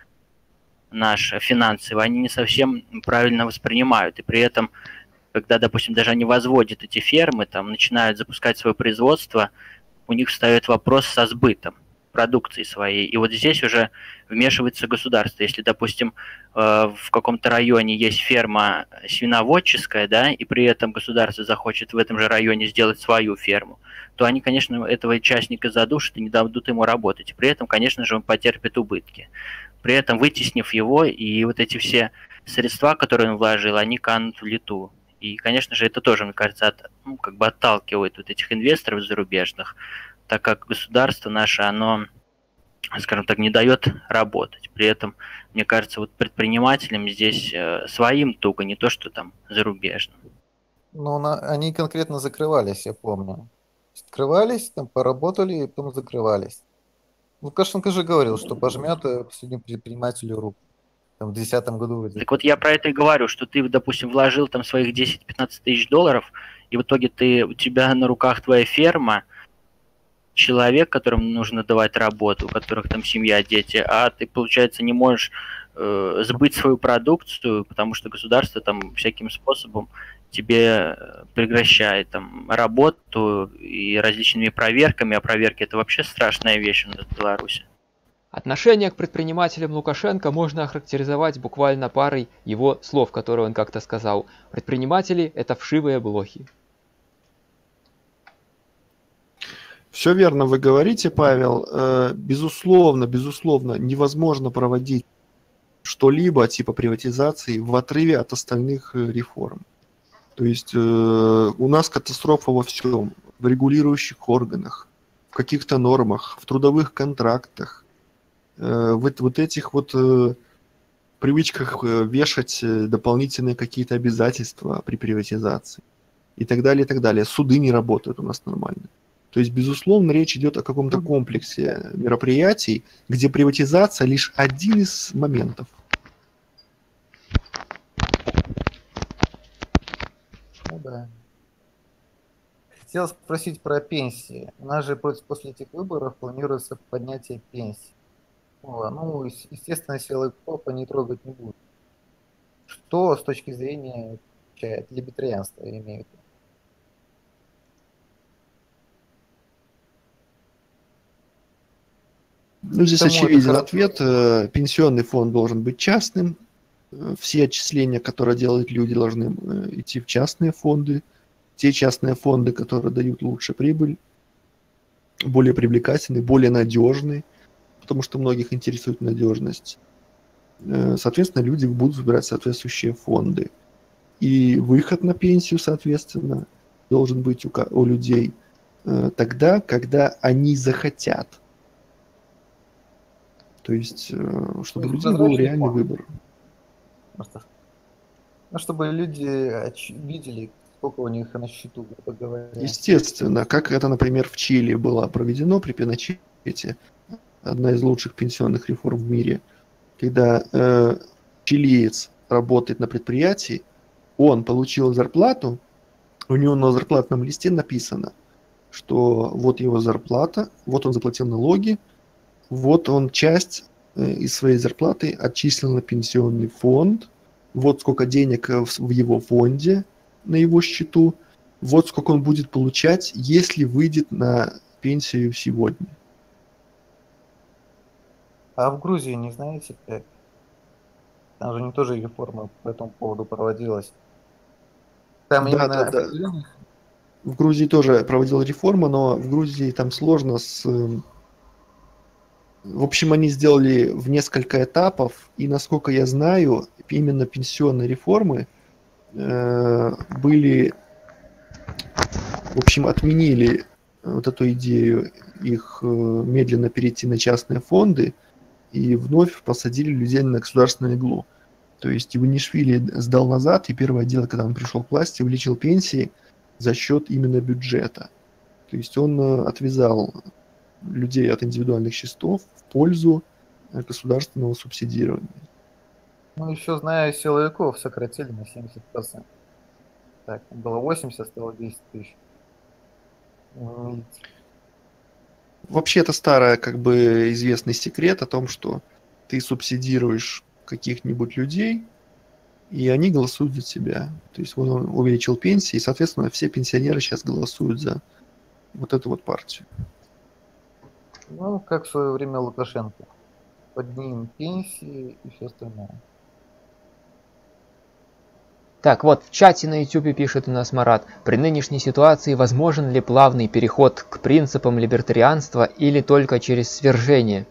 наш финансовый, они не совсем правильно воспринимают. И при этом, когда, допустим, даже они возводят эти фермы, там, начинают запускать свое производство, у них встает вопрос со сбытом продукции своей. И вот здесь уже вмешивается государство. Если, допустим, в каком-то районе есть ферма свиноводческая, да, и при этом государство захочет в этом же районе сделать свою ферму, то они, конечно, этого частника задушат и не дадут ему работать. И при этом, конечно же, он потерпит убытки. При этом вытеснив его, и вот эти все средства, которые он вложил, они канут в лету. И, конечно же, это тоже, мне кажется, от, ну, как бы отталкивает вот этих инвесторов зарубежных, так как государство наше, оно, скажем так, не дает работать. При этом, мне кажется, вот предпринимателям здесь э, своим туго, не то что там зарубежным. Ну, на, они конкретно закрывались, я помню. Открывались, там поработали, и потом закрывались. Лукашенко же говорил, что пожмет последнему предпринимателю руку. Там в две тысячи десятом году вроде. Так вот я про это и говорю, что ты, допустим, вложил там своих десять-пятнадцать тысяч долларов, и в итоге ты, у тебя на руках твоя ферма, человек, которому нужно давать работу, у которых там семья, дети, а ты, получается, не можешь э, сбыть свою продукцию, потому что государство там всяким способом тебе прекращает там работу и различными проверками, а проверки это вообще страшная вещь у нас в Беларуси. Отношение к предпринимателям Лукашенко можно охарактеризовать буквально парой его слов, которые он как-то сказал. Предприниматели – это вшивые блохи. Все верно вы говорите, Павел. Безусловно, безусловно, невозможно проводить что-либо типа приватизации в отрыве от остальных реформ. То есть у нас катастрофа во всем. В регулирующих органах, в каких-то нормах, в трудовых контрактах, в вот этих вот привычках вешать дополнительные какие-то обязательства при приватизации и так далее, и так далее. Суды не работают у нас нормально. То есть, безусловно, речь идет о каком-то комплексе мероприятий, где приватизация лишь один из моментов. Ну да. Хотел спросить про пенсии. У нас же после этих выборов планируется поднятие пенсий. Ну, естественно, силы КОПа не трогать не будут. Что с точки зрения либертарианства имеют? Ну, здесь Тому это очевиден хорошо. ответ. Э, Пенсионный фонд должен быть частным. Э, Все отчисления, которые делают люди, должны э, идти в частные фонды. Те частные фонды, которые дают лучше прибыль, более привлекательны, более надежны, потому что многих интересует надежность. Э, Соответственно, люди будут выбирать соответствующие фонды. И выход на пенсию, соответственно, должен быть у, ка- у людей э, тогда, когда они захотят. То есть, э, чтобы у есть людей был прозрачный реальный фонд. выбор. Просто, ну, чтобы люди оч- видели, сколько у них на счету, грубо говоря. Естественно, как это, например, в Чили было проведено при Пиночете, одна из лучших пенсионных реформ в мире, когда э, чилиец работает на предприятии, он получил зарплату, у него на зарплатном листе написано, что вот его зарплата, вот он заплатил налоги, вот он часть э, из своей зарплаты отчислил на пенсионный фонд, вот сколько денег э, в, в его фонде на его счету, вот сколько он будет получать, если выйдет на пенсию сегодня. А в Грузии не знаете, как? Там же не тоже реформа по этому поводу проводилась. Там Да, именно да, да. определенных. В Грузии тоже проводила реформа, но в Грузии там сложно с... э, В общем, они сделали в несколько этапов, и, насколько я знаю, именно пенсионные реформы э, были, в общем, отменили вот эту идею их э, медленно перейти на частные фонды и вновь посадили людей на государственную иглу. То есть Иванишвили сдал назад, и первое дело, когда он пришел к власти, увеличил пенсии за счет именно бюджета. То есть он э, отвязал людей от индивидуальных счетов в пользу э, государственного субсидирования. Ну, еще знаю, силовиков сократили на семьдесят процентов. Так, было восемьдесят, стало десять тысяч. Ну, видите. Вообще это старый, как бы, известный секрет о том, что ты субсидируешь каких-нибудь людей, и они голосуют за тебя. То есть вот он увеличил пенсии, и, соответственно, все пенсионеры сейчас голосуют за вот эту вот партию. Ну, как в свое время Лукашенко. Поднимем пенсии и все остальное. Так, вот в чате на YouTube пишет у нас Марат. При нынешней ситуации возможен ли плавный переход к принципам либертарианства или только через свержение?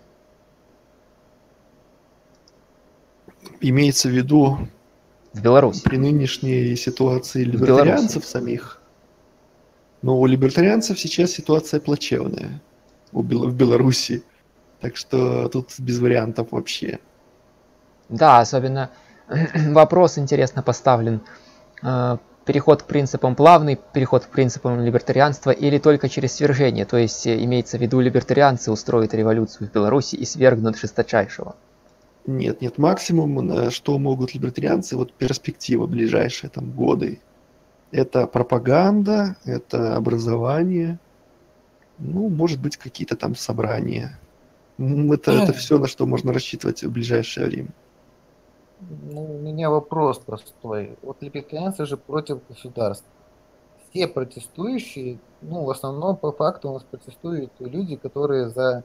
Имеется в виду В Беларуси. при нынешней ситуации В либертарианцев самих. Но у либертарианцев сейчас ситуация плачевная у Бел- в Беларуси. Так что тут без вариантов вообще. Да, особенно вопрос интересно поставлен. Э, Переход к принципам плавный, переход к принципам либертарианства или только через свержение? То есть э, имеется в виду, либертарианцы устроят революцию в Беларуси и свергнут жесточайшего. Нет, нет, максимум, на что могут либертарианцы, вот перспектива ближайшие там годы. Это пропаганда, это образование, ну, может быть, какие-то там собрания. М, Это, это все, на что можно рассчитывать в ближайшее время. Ну, у меня вопрос простой. Вот либертарианцы же против государства. Все протестующие, ну, в основном по факту у нас протестуют люди, которые за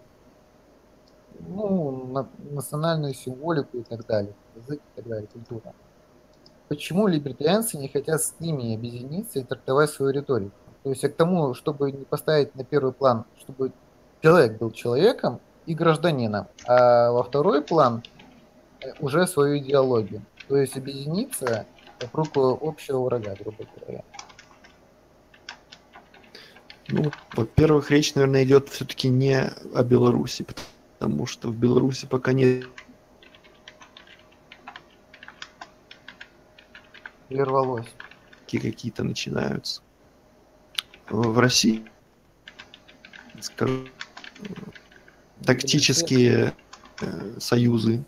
ну, на- национальную символику и так далее, язык и так далее, культура. Почему либертарианцы не хотят с ними объединиться и трактовать свою риторику? То есть к тому, чтобы не поставить на первый план, чтобы человек был человеком и гражданином, а во второй план э, уже свою идеологию. То есть объединиться вокруг общего врага, грубо говоря. Ну, во-первых, речь, наверное, идет все-таки не о Беларуси, потому что в Беларуси пока нет Прервалось. какие-то начинаются. В России, скажу, тактические э, союзы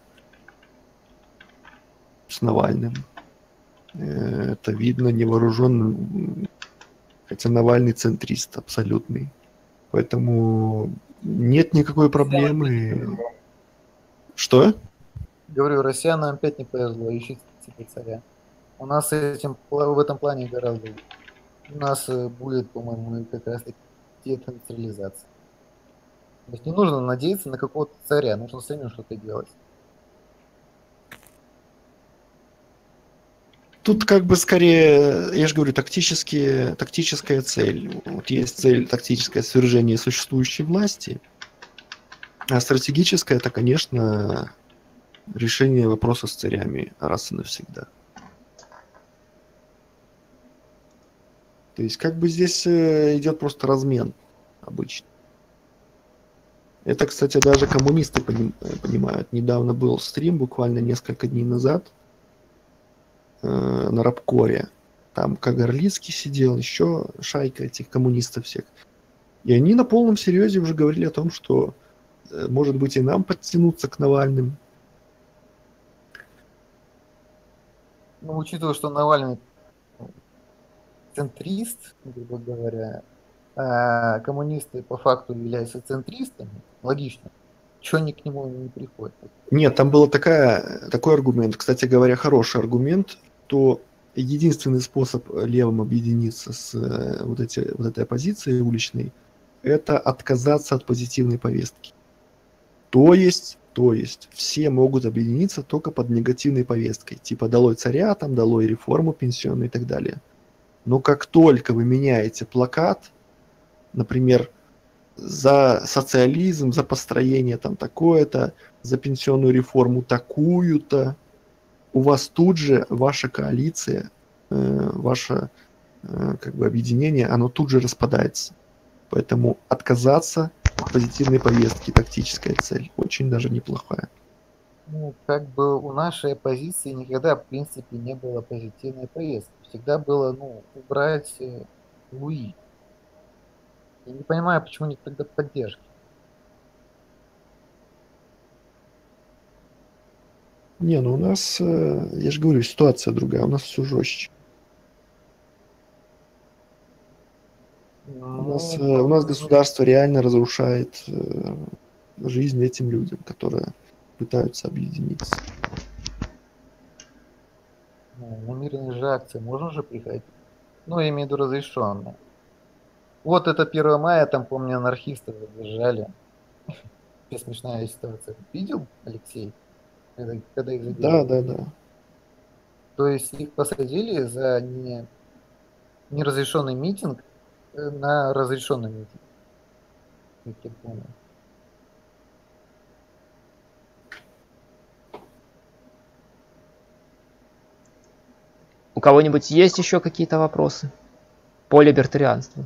с Навальным. Э, Это видно невооруженным, хотя Навальный центрист абсолютный. Поэтому нет никакой проблемы. Что? Говорю, россиянам опять не повезло, ищите царя. У нас с этим в этом плане гораздо лучше. У нас э, будет, по-моему, как раз таки децентрализация. То есть не нужно надеяться на какого-то царя, нужно самим что-то делать. Тут как бы скорее, я же говорю, тактические, тактическая цель. Вот есть цель тактическое свержение существующей власти, а стратегическая это, конечно, решение вопроса с царями раз и навсегда. То есть как бы здесь идет просто размен обычно. Это, кстати, даже коммунисты понимают. Недавно был стрим, буквально несколько дней назад, на Рабкоре. Там Кагарлицкий сидел, еще шайка этих коммунистов всех. И они на полном серьезе уже говорили о том, что может быть и нам подтянуться к Навальным. Ну, учитывая, что Навальный центрист, грубо говоря, а коммунисты по факту являются центристами, логично, чего они к нему не приходят? Нет, там был такая, такой аргумент, кстати говоря, хороший аргумент, то единственный способ левым объединиться с вот, эти, вот этой оппозицией уличной, это отказаться от позитивной повестки. То есть, то есть, все могут объединиться только под негативной повесткой, типа долой царя, там, долой реформу пенсионную и так далее. Но как только вы меняете плакат, например, за социализм, за построение там такое-то, за пенсионную реформу такую-то, у вас тут же ваша коалиция, э, ваше э, как бы объединение, оно тут же распадается. Поэтому отказаться от позитивной повестки, тактическая цель, очень даже неплохая. Ну, как бы у нашей оппозиции никогда, в принципе, не было позитивной повестки. Всегда было, ну, убрать э, Луи. Я не понимаю, почему нет тогда поддержки. Не, ну у нас, я же говорю, ситуация другая, у нас все жестче. Ну, у, нас, у нас государство реально разрушает жизнь этим людям, которые пытаются объединиться. Ну, на мирные же акции можно же приходить? Ну, я имею в виду разрешенные. Вот это первое мая, там, помню, анархистов задержали. Сейчас смешная ситуация. Видел, Алексей? Когда, когда их задержали? Да, да, да. То есть их посадили за не, неразрешенный митинг на разрешенный митинг. Как я помню. У кого-нибудь есть еще какие-то вопросы по либертарианству?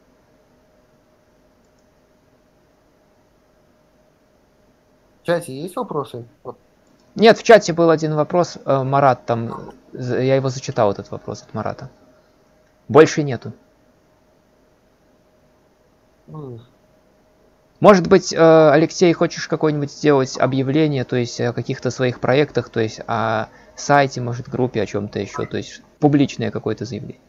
В чате есть вопросы? Нет, в чате был один вопрос. Марат там, я его зачитал, этот вопрос от Марата. Больше нету. Mm. Может быть, Алексей, хочешь какое-нибудь сделать объявление, то есть о каких-то своих проектах, то есть о сайте, может, группе, о чем-то еще, то есть публичное какое-то заявление?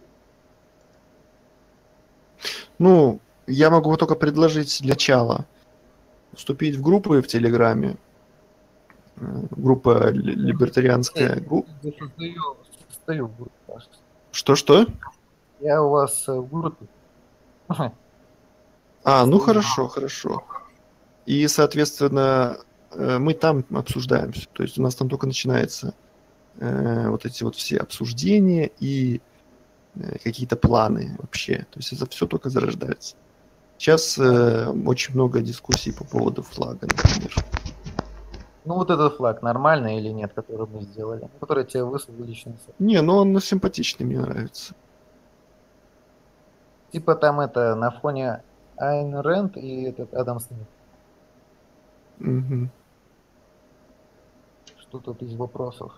Ну, я могу только предложить для начала вступить в группы в Телеграме. Группа либертарианская. Я состою, состою в группе. Что-что? Я у вас в группе. А, ну хорошо, хорошо. И, соответственно, мы там обсуждаем все. То есть у нас там только начинаются э, вот эти вот все обсуждения и э, какие-то планы вообще. То есть это все только зарождается. Сейчас э, очень много дискуссий по поводу флага, например. Ну вот этот флаг нормальный или нет, который мы сделали? Который тебе выслал лично. Не, ну он симпатичный, мне нравится. Типа там это на фоне Айн Рэнд и этот Адам Смит. Угу. Что тут из вопросов?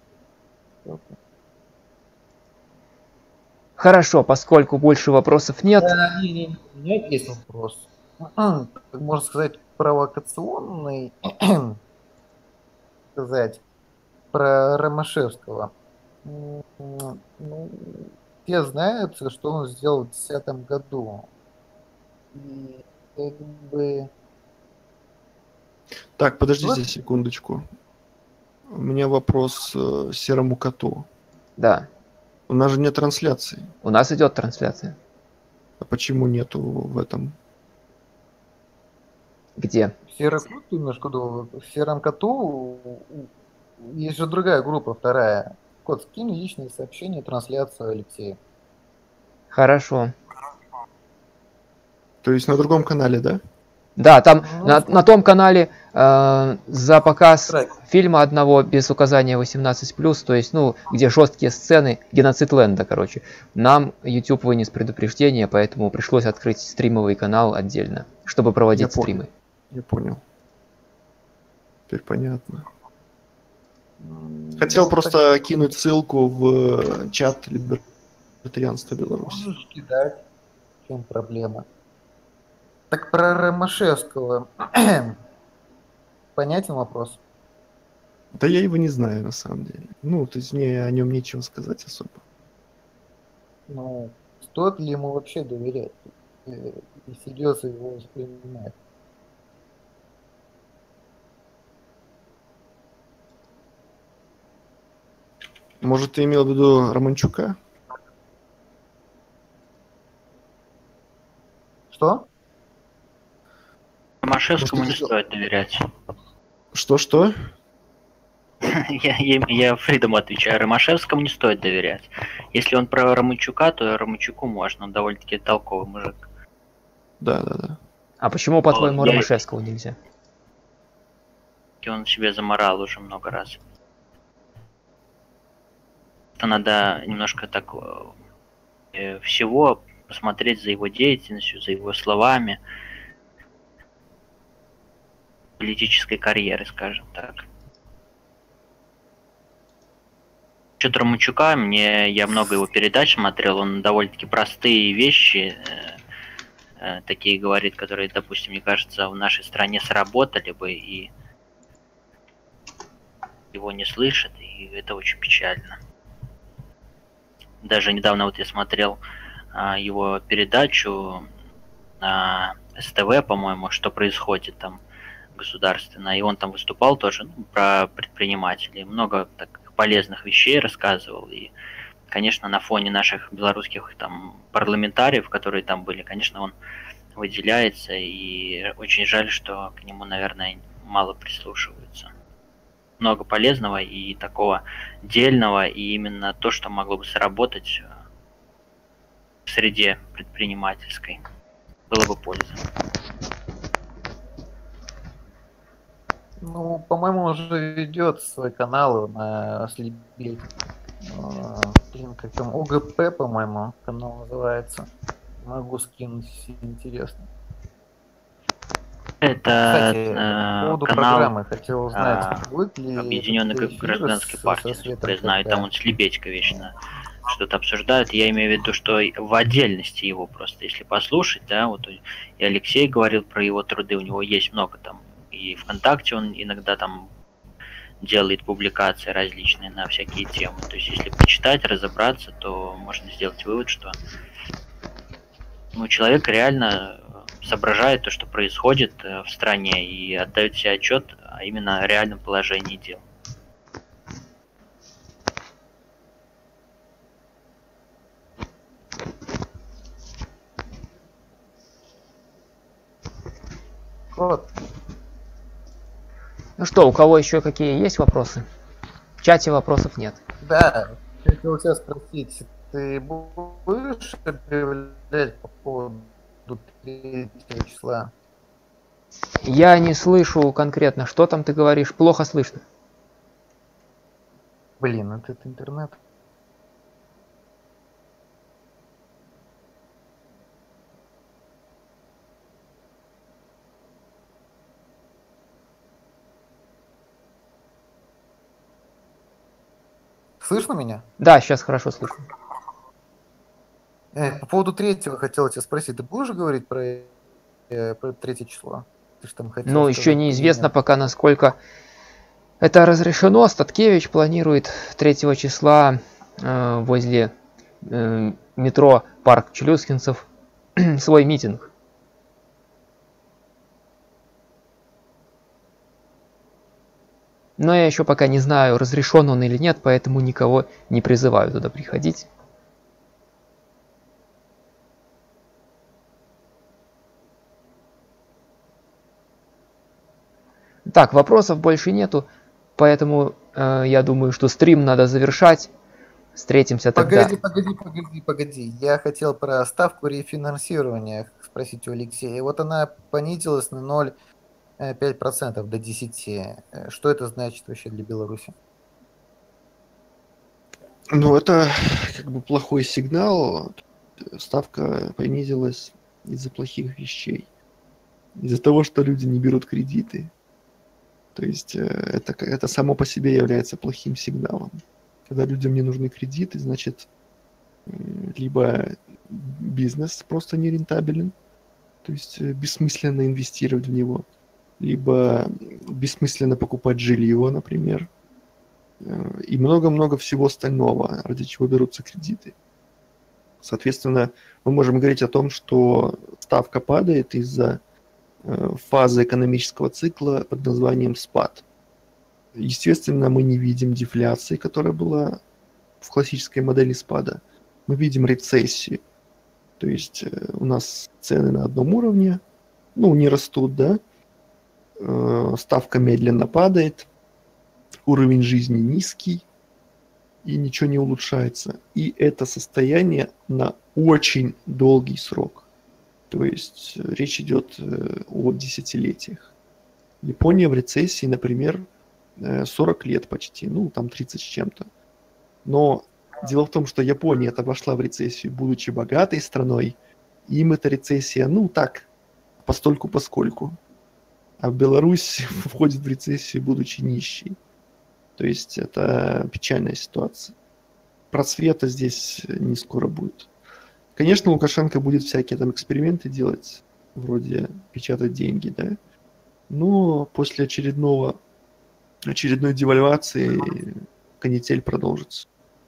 Хорошо, поскольку больше вопросов нет. Да, не, не, у меня есть вопрос. Можно сказать, провокационный, сказать, про Ромашевского. Ну, все знают, что он сделал в две тысячи десятом году. И как бы... Так, подождите секундочку. У меня вопрос э, Серому коту. Да. У нас же нет трансляции. У нас идет трансляция. А почему нету в этом? Где? В сером коту, ты имеешь в виду? В сером коту есть же другая группа, вторая. Кот, скинь личные сообщения, трансляцию Алексея. Хорошо. То есть на другом канале, да? Да, там Ну, на, на том канале э, за показ Трек. фильма одного без указания восемнадцать плюс, то есть, ну, где жесткие сцены, геноцид Ленда, короче, нам YouTube вынес предупреждение, поэтому пришлось открыть стримовый канал отдельно, чтобы проводить Я понял. стримы. Я понял. Теперь понятно. М, Хотел ну, просто так кинуть ссылку в чат Либертарианства Беларуси. можешь кидать. В чем проблема? Так про Ромашевского. Понятен вопрос? Да я его не знаю на самом деле. Ну, то есть мне о нем нечего сказать особо. Ну, стоит ли ему вообще доверять? Э, И серьезно его воспринимать? Может, ты имел в виду Романчука? Что? Ромашевскому Может, не ты хотел- стоит доверять. Что-что? Я, я, я Фридому отвечаю. Ромашевскому не стоит доверять. Если он про Романчука, то Романчуку можно. Он довольно-таки толковый мужик. Да, да, да. А почему, по-твоему, я- Ромашевского нельзя? И он себе заморал уже много раз. Это надо немножко так э, всего посмотреть за его деятельностью, за его словами, политической карьеры, скажем так. Насчет Романчука, мне я много его передач смотрел, он довольно-таки простые вещи э, э, такие говорит, которые, допустим, мне кажется, в нашей стране сработали бы, и его не слышат, и это очень печально. Даже недавно вот я смотрел а, его передачу на СТВ, по-моему, что происходит там государственно, и он там выступал тоже, ну, про предпринимателей, много так полезных вещей рассказывал, и, конечно, на фоне наших белорусских там парламентариев, которые там были, конечно, он выделяется, и очень жаль, что к нему, наверное, мало прислушиваются. Много полезного и такого дельного, и именно то, что могло бы сработать в среде предпринимательской, было бы польза. Ну, по-моему, уже ведет свой канал на Слибей. Блин, как там, ОГП, по-моему, канал называется. Могу скинуть, если интересно. Это Кстати, э, по поводу канал программы хотел узнать, а, будет ли Объединенной этот эфир гражданской с- партии, со насколько я Светом знаю, там КП? он с Лебедько вечно что-то обсуждают. Я имею в виду, что и в отдельности его просто, если послушать, да, вот и Алексей говорил про его труды, у него есть много там, и ВКонтакте он иногда там делает публикации различные на всякие темы. То есть, если почитать, разобраться, то можно сделать вывод, что ну, человек реально соображает то, что происходит в стране, и отдает себе отчет о именно реальном положении дел. Вот. Ну что, у кого еще какие есть вопросы? В чате вопросов нет. Да, хотел тебя спросить, ты будешь объявлять по поводу третьего числа? Я не слышу конкретно, что там ты говоришь, плохо слышно. Блин, этот интернет. Слышно меня? Да, сейчас хорошо слышно. Э, по поводу третьего хотел тебя спросить. Ты будешь говорить про, э, про третье число? Ты ж там хотел Ну, сказать, еще или неизвестно нет? пока, насколько это разрешено. Статкевич планирует третьего числа э, возле э, метро Парк Челюскинцев свой митинг. Но я еще пока не знаю, разрешен он или нет, поэтому никого не призываю туда приходить. Так, вопросов больше нету, поэтому э, я думаю, что стрим надо завершать. Встретимся тогда. Погоди, погоди, погоди, погоди. Я хотел про ставку рефинансирования спросить у Алексея. Вот она понизилась на ноль целых пять десятых процента до десяти. Что это значит вообще для Беларуси? Ну, это как бы плохой сигнал. Ставка понизилась из-за плохих вещей. Из-за того, что люди не берут кредиты. То есть это, это само по себе является плохим сигналом. Когда людям не нужны кредиты, значит, либо бизнес просто не рентабелен, то есть бессмысленно инвестировать в него, либо бессмысленно покупать жилье, например, и много-много всего остального, ради чего берутся кредиты. Соответственно, мы можем говорить о том, что ставка падает из-за фазы экономического цикла под названием спад. Естественно, мы не видим дефляции, которая была в классической модели спада. Мы видим рецессию. То есть у нас цены на одном уровне, ну, не растут, да, ставка медленно падает, уровень жизни низкий, и ничего не улучшается. И это состояние на очень долгий срок. То есть речь идет о десятилетиях. Япония в рецессии, например, сорок лет почти, ну, там тридцать с чем-то. Но дело в том, что Япония-то вошла в рецессию, будучи богатой страной, и им эта рецессия, ну, так, постольку-поскольку. А Беларусь входит в рецессию, будучи нищей. То есть это печальная ситуация. Просвета здесь не скоро будет. Конечно, Лукашенко будет всякие там эксперименты делать, вроде печатать деньги, да. Но после очередного очередной девальвации канитель продолжится.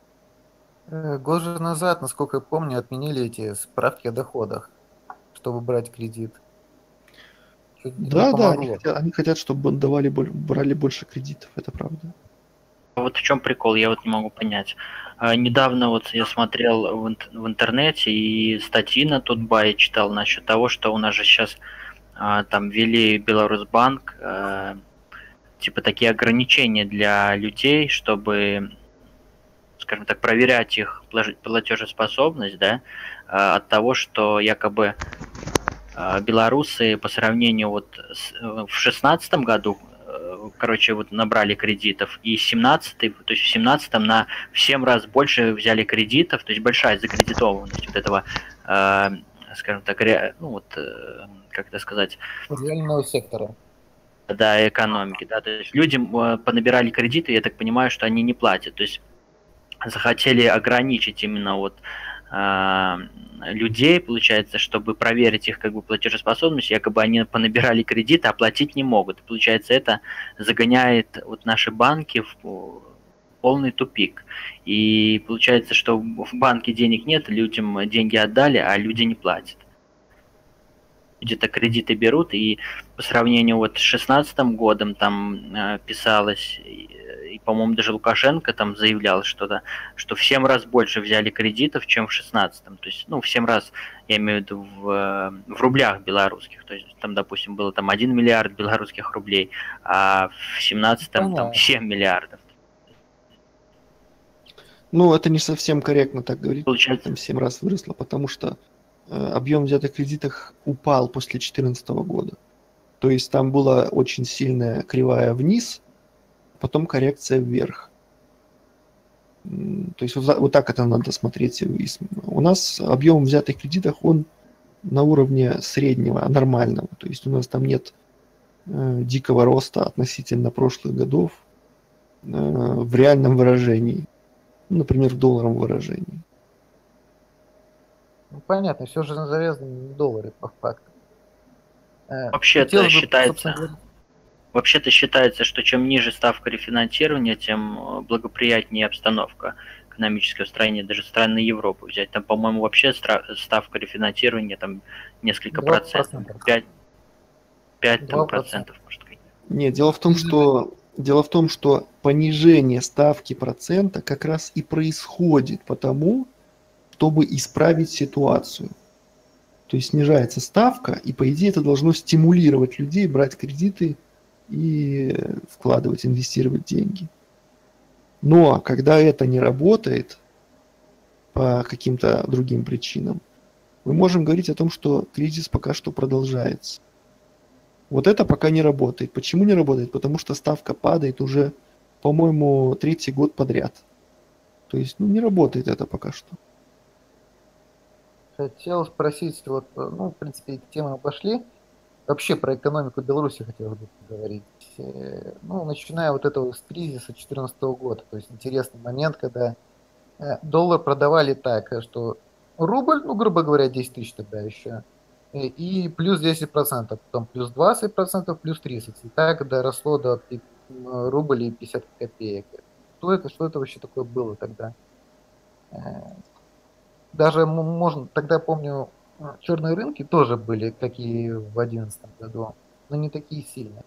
Год же назад, насколько я помню, отменили эти справки о доходах, чтобы брать кредит. Чуть Да, да, они хотят, они хотят, чтобы давали, брали больше кредитов, это правда. Вот в чем прикол, я вот не могу понять. А, недавно вот я смотрел в, ин- в интернете и статьи на Тутбае читал насчет того, что у нас же сейчас а, там ввели Беларусьбанк, а, типа такие ограничения для людей, чтобы, скажем так, проверять их плаж- платежеспособность, да, а, от того, что якобы а, белорусы по сравнению вот с, в шестнадцатом году, э, короче, вот набрали кредитов, и семнадцатый, то есть в семнадцатом на в семь раз больше взяли кредитов, то есть большая закредитованность вот этого, э, скажем так, ре, ну вот, э, как это сказать, реального сектора. Да, экономики, да, то есть люди э, понабирали кредиты, я так понимаю, что они не платят, то есть захотели ограничить именно вот э, людей, получается, чтобы проверить их как бы платежеспособность, якобы они понабирали кредиты, а платить не могут. Получается, это загоняет вот наши банки в полный тупик. И получается, что в банке денег нет, людям деньги отдали, а люди не платят. Где-то кредиты берут, и по сравнению вот с шестнадцатым годом там э, писалось, и, и, по-моему, даже Лукашенко там заявлял что-то, что в семь раз больше взяли кредитов, чем в шестнадцатом. То есть, ну, в семь раз, я имею в виду, в, в рублях белорусских. То есть, там, допустим, было там один миллиард белорусских рублей, а в семнадцатом там семь миллиардов. Ну, это не совсем корректно так говорить. Получается, там семь раз выросло, потому что объем взятых кредитов упал после две тысячи четырнадцатого года. То есть там была очень сильная кривая вниз, потом коррекция вверх. То есть вот, вот так это надо смотреть. У нас объем взятых кредитов, он на уровне среднего, нормального. То есть у нас там нет э, дикого роста относительно прошлых годов э, в реальном выражении. Например, в долларовом выражении. Ну, понятно, все же завязано на доллары, по факту. Вообще-то считается, вообще-то считается, что чем ниже ставка рефинансирования, тем благоприятнее обстановка экономического строения, даже страны Европы взять. Там, по-моему, вообще ставка рефинансирования там несколько процентов. пять процентов, может быть. Нет, дело в том, что дело в том, что понижение ставки процента как раз и происходит потому, чтобы исправить ситуацию. То есть снижается ставка, и по идее это должно стимулировать людей брать кредиты и вкладывать, инвестировать деньги. Но когда это не работает по каким-то другим причинам, мы можем говорить о том, что кризис пока что продолжается. Вот это пока не работает. Почему не работает? Потому что ставка падает уже, по-моему, третий год подряд. То есть, ну, не работает это пока что. Хотел спросить, вот, ну, в принципе, эти темы обошли. Вообще про экономику Беларуси хотелось бы поговорить. Э, Ну, начиная вот этого с кризиса две тысячи четырнадцатого года. То есть интересный момент, когда э, доллар продавали так, э, что рубль, ну, грубо говоря, десять тысяч тогда еще, э, и плюс десять процентов, потом плюс двадцать процентов, плюс тридцать. И так доросло до пи- м, рубль и пятьдесят копеек. Что это, что это вообще такое было тогда? Э, Даже м- можно, тогда помню, а, черные рынки тоже были, как и в две тысячи одиннадцатом году, но не такие сильные.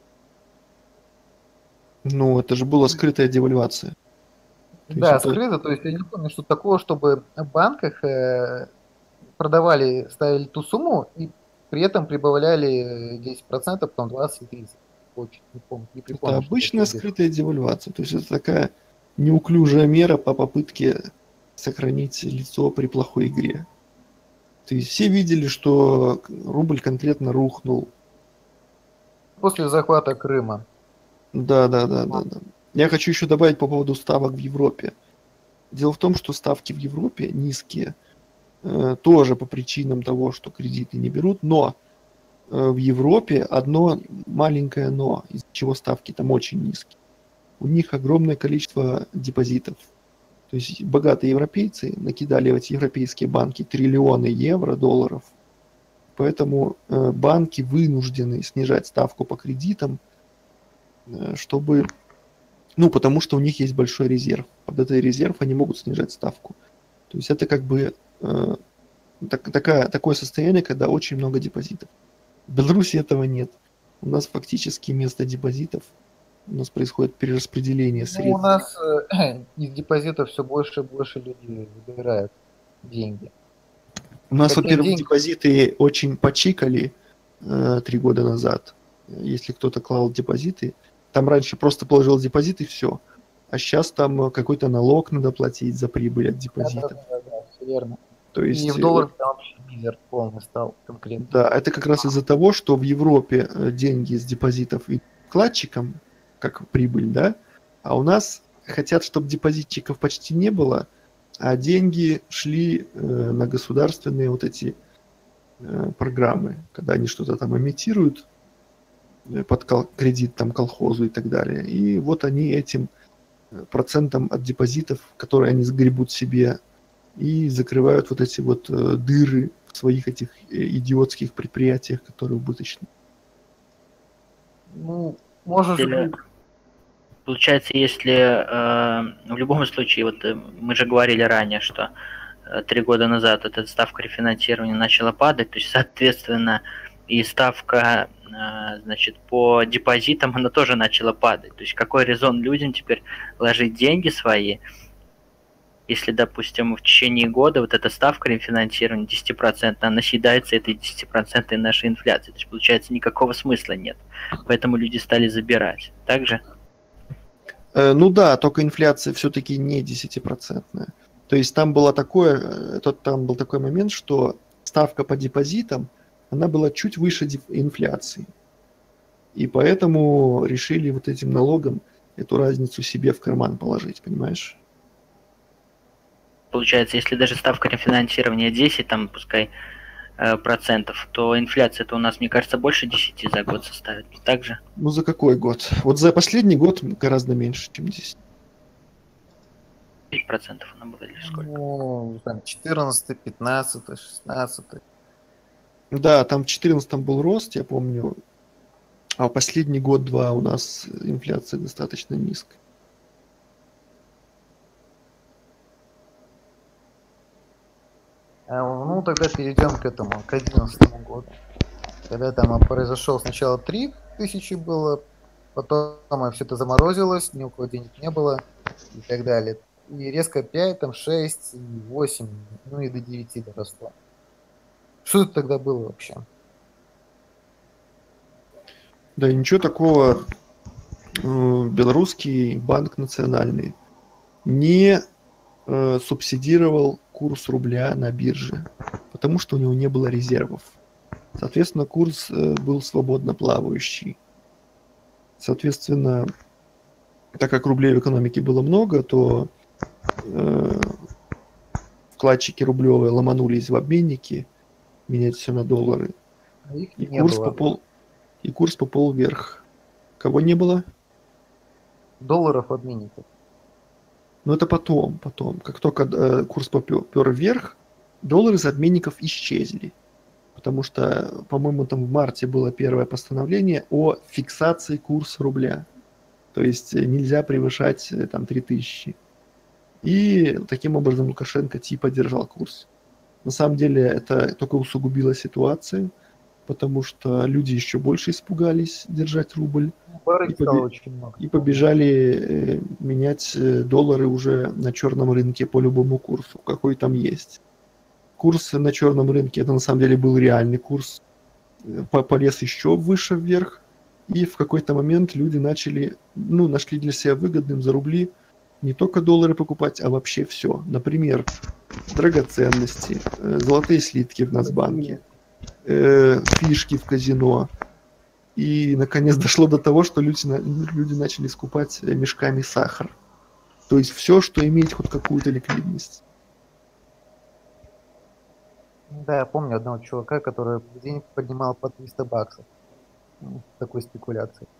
Ну, это же была скрытая девальвация. То есть Да, это, скрыто, то есть я не помню, что такого, чтобы в банках э, продавали, ставили ту сумму и при этом прибавляли десять процентов, потом двадцать тридцать. Очень не помню, не это припомню, что обычная такое было. скрытая девальвация. То есть это такая неуклюжая мера по попытке сохранить лицо при плохой игре. То есть все видели, что рубль конкретно рухнул. После захвата Крыма. Да, да, да, да, да. Я хочу еще добавить по поводу ставок в Европе. Дело в том, что ставки в Европе низкие, э, тоже по причинам того, что кредиты не берут, но э, в Европе одно маленькое но, из-за чего ставки там очень низкие. У них огромное количество депозитов. То есть богатые европейцы накидали в эти европейские банки триллионы евро, долларов. Поэтому э, банки вынуждены снижать ставку по кредитам, э, чтобы... Ну, потому что у них есть большой резерв. Под этот резерв они могут снижать ставку. То есть это как бы э, так, такая, такое состояние, когда очень много депозитов. В Беларуси этого нет. У нас фактически вместо депозитов у нас происходит перераспределение Ну, у средств. нас э, из депозитов все больше и больше людей выбирают деньги. У нас, Хотя во-первых, деньги, депозиты очень почикали э, три года назад. Если кто-то клал депозиты, там раньше просто положил депозит и все. А сейчас там какой-то налог надо платить за прибыль от да, да, депозитов. да, да, все верно. То И в есть, э, долларах там вообще мизер полный стал конкретно. да, это как раз из-за того, что в Европе э, деньги с депозитов и вкладчикам, как прибыль, да, а у нас хотят, чтобы депозитчиков почти не было, а деньги шли э, на государственные вот эти э, программы, когда они что-то там имитируют э, под кол- кредит там колхозу и так далее. И вот они этим э, процентом от депозитов, которые они сгребут себе, и закрывают вот эти вот э, дыры в своих этих э, идиотских предприятиях, которые убыточны. Ну, можешь... Или, получается, если э, в любом случае, вот э, мы же говорили ранее, что э, три года назад эта ставка рефинансирования начала падать, то есть, соответственно, и ставка, э, значит, по депозитам, она тоже начала падать. То есть, какой резон людям теперь ложить деньги свои, если, допустим, в течение года вот эта ставка рефинансирования десять процентов, она съедается этой десять процентов нашей инфляции. То есть, получается, никакого смысла нет. Поэтому люди стали забирать. Также? Э, ну да, только инфляция все-таки не десятипроцентная. То есть там было такое, э, тот, там был такой момент, что ставка по депозитам, она была чуть выше деф- инфляции. И поэтому решили вот этим налогом эту разницу себе в карман положить, понимаешь? Получается, если даже ставка рефинансирования десять, там, пускай, э, процентов, то инфляция-то у нас, мне кажется, больше десяти за год составит. Также Ну за какой год? Вот за последний год гораздо меньше, чем десять. десять процентов она была или сколько? Ну, там четырнадцатый, пятнадцатый, шестнадцатый. Да, там в четырнадцатом был рост, я помню, а последний год-два у нас инфляция достаточно низкая. А, ну, тогда перейдем к этому, к одиннадцатому году. Когда там произошел сначала три тысячи было, потом все это заморозилось, ни у кого денег не было и так далее. И резко пять, там шесть, восемь, ну и до девяти доросло. Что это тогда было вообще? Да, ничего такого. э, Белорусский банк национальный не э, субсидировал курс рубля на бирже, потому что у него не было резервов. Соответственно, курс э, был свободно плавающий. Соответственно, так как рублей в экономике было много, то э, вкладчики рублевые ломанулись в обменники менять все на доллары. А их И не курс было. попол, и курс попол вверх. Кого не было? Долларов обменников. Но это потом, потом. Как только э, курс попер вверх, доллары из обменников исчезли. Потому что, по-моему, там в марте было первое постановление о фиксации курса рубля. То есть э, нельзя превышать э, там три тысячи. И таким образом Лукашенко типа держал курс. На самом деле это только усугубило ситуацию, потому что люди еще больше испугались держать рубль. Пары И, стало побе- очень много. и побежали э, менять э, доллары уже на черном рынке по любому курсу, какой там есть. Курс на черном рынке, это на самом деле был реальный курс, э, по- полез еще выше вверх, и в какой-то момент люди начали, ну, нашли для себя выгодным за рубли не только доллары покупать, а вообще все. Например, драгоценности, э, золотые слитки в Нацбанке, э, фишки в казино. И наконец дошло до того, что люди, на- люди начали скупать э, мешками сахар. То есть все, что имеет хоть какую-то ликвидность. Да, я помню одного чувака, который в день поднимал по триста баксов. Ну, такой спекуляции.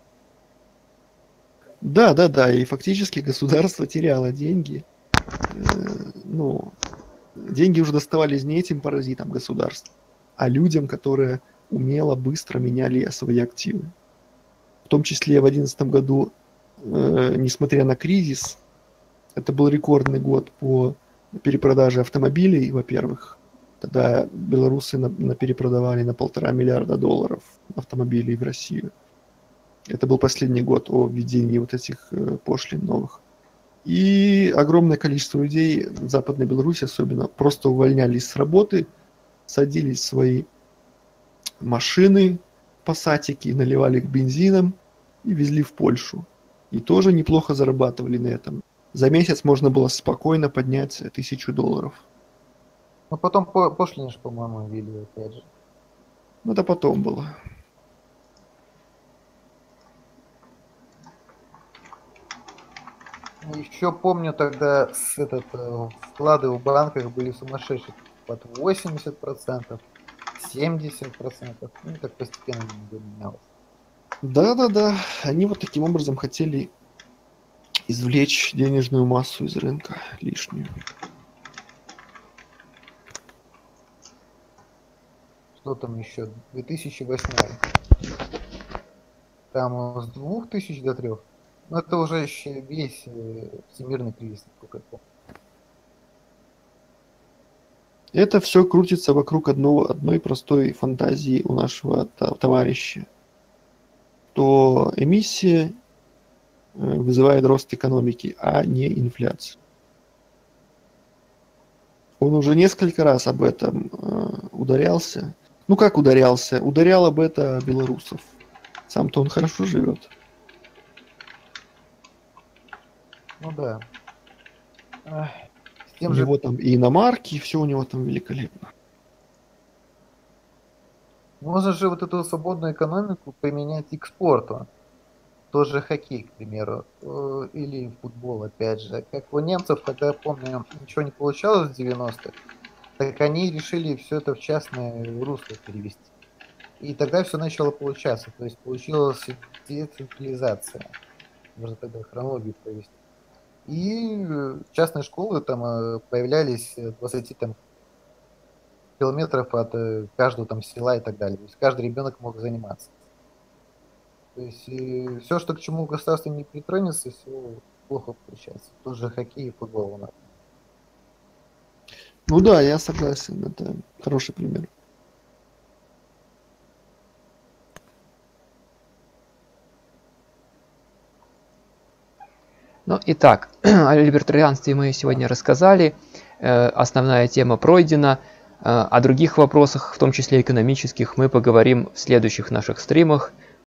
Да, да, да, и фактически государство теряло деньги. Э, ну, деньги уже доставались не этим паразитам государства, а людям, которые умело, быстро меняли свои активы. В том числе в две тысячи одиннадцатом году, э, несмотря на кризис, это был рекордный год по перепродаже автомобилей, во-первых. Тогда белорусы на, на перепродавали на полтора миллиарда долларов автомобилей в Россию. Это был последний год о введении вот этих э, пошлин новых. И огромное количество людей в Западной Беларуси особенно просто увольнялись с работы, садились в свои машины, пассатики, наливали их бензином и везли в Польшу. И тоже неплохо зарабатывали на этом. За месяц можно было спокойно поднять тысячу долларов. Но потом по- пошлины, ж, по-моему, ввели опять же. Ну, это потом было. Еще помню тогда с этот, э, вклады в банках были сумасшедшие. Под восемьдесят процентов, семьдесят процентов. Ну, так постепенно немного менялось. Да-да-да, они вот таким образом хотели извлечь денежную массу из рынка лишнюю. Что там еще? две тысячи восьмой. Там с двух тысяч до трех. Ну, это уже еще весь э, всемирный кризис, насколько я помню. Это все крутится вокруг одного, одной простой фантазии у нашего та- товарища, что эмиссия э, вызывает рост экономики, а не инфляцию. Он уже несколько раз об этом э, ударялся. Ну как ударялся? Ударял об это белорусов. Сам-то он хорошо живет. Ну да. Ах, с У тем же него там и иномарки, и все у него там великолепно. можно же вот эту свободную экономику применять и к спорту. Тоже хоккей, к примеру, э, или футбол, опять же. Как у немцев, когда, я помню, ничего не получалось в девяностых, так они решили все это в частное русло перевести. И тогда все начало получаться. То есть получилась децентрализация. Можно тогда хронологию провести. И э, частные школы там э, появлялись э, двадцать там, километров от э, каждого там села и так далее. То есть каждый ребенок мог заниматься. То есть все, что к чему государство не притронется, все плохо получается. Тоже хоккей и футбол у нас. Ну да, я согласен, это хороший пример. Ну, итак, о либертарианстве мы сегодня рассказали, э, основная тема пройдена. Э, о других вопросах, в том числе экономических, мы поговорим в следующих наших стримах.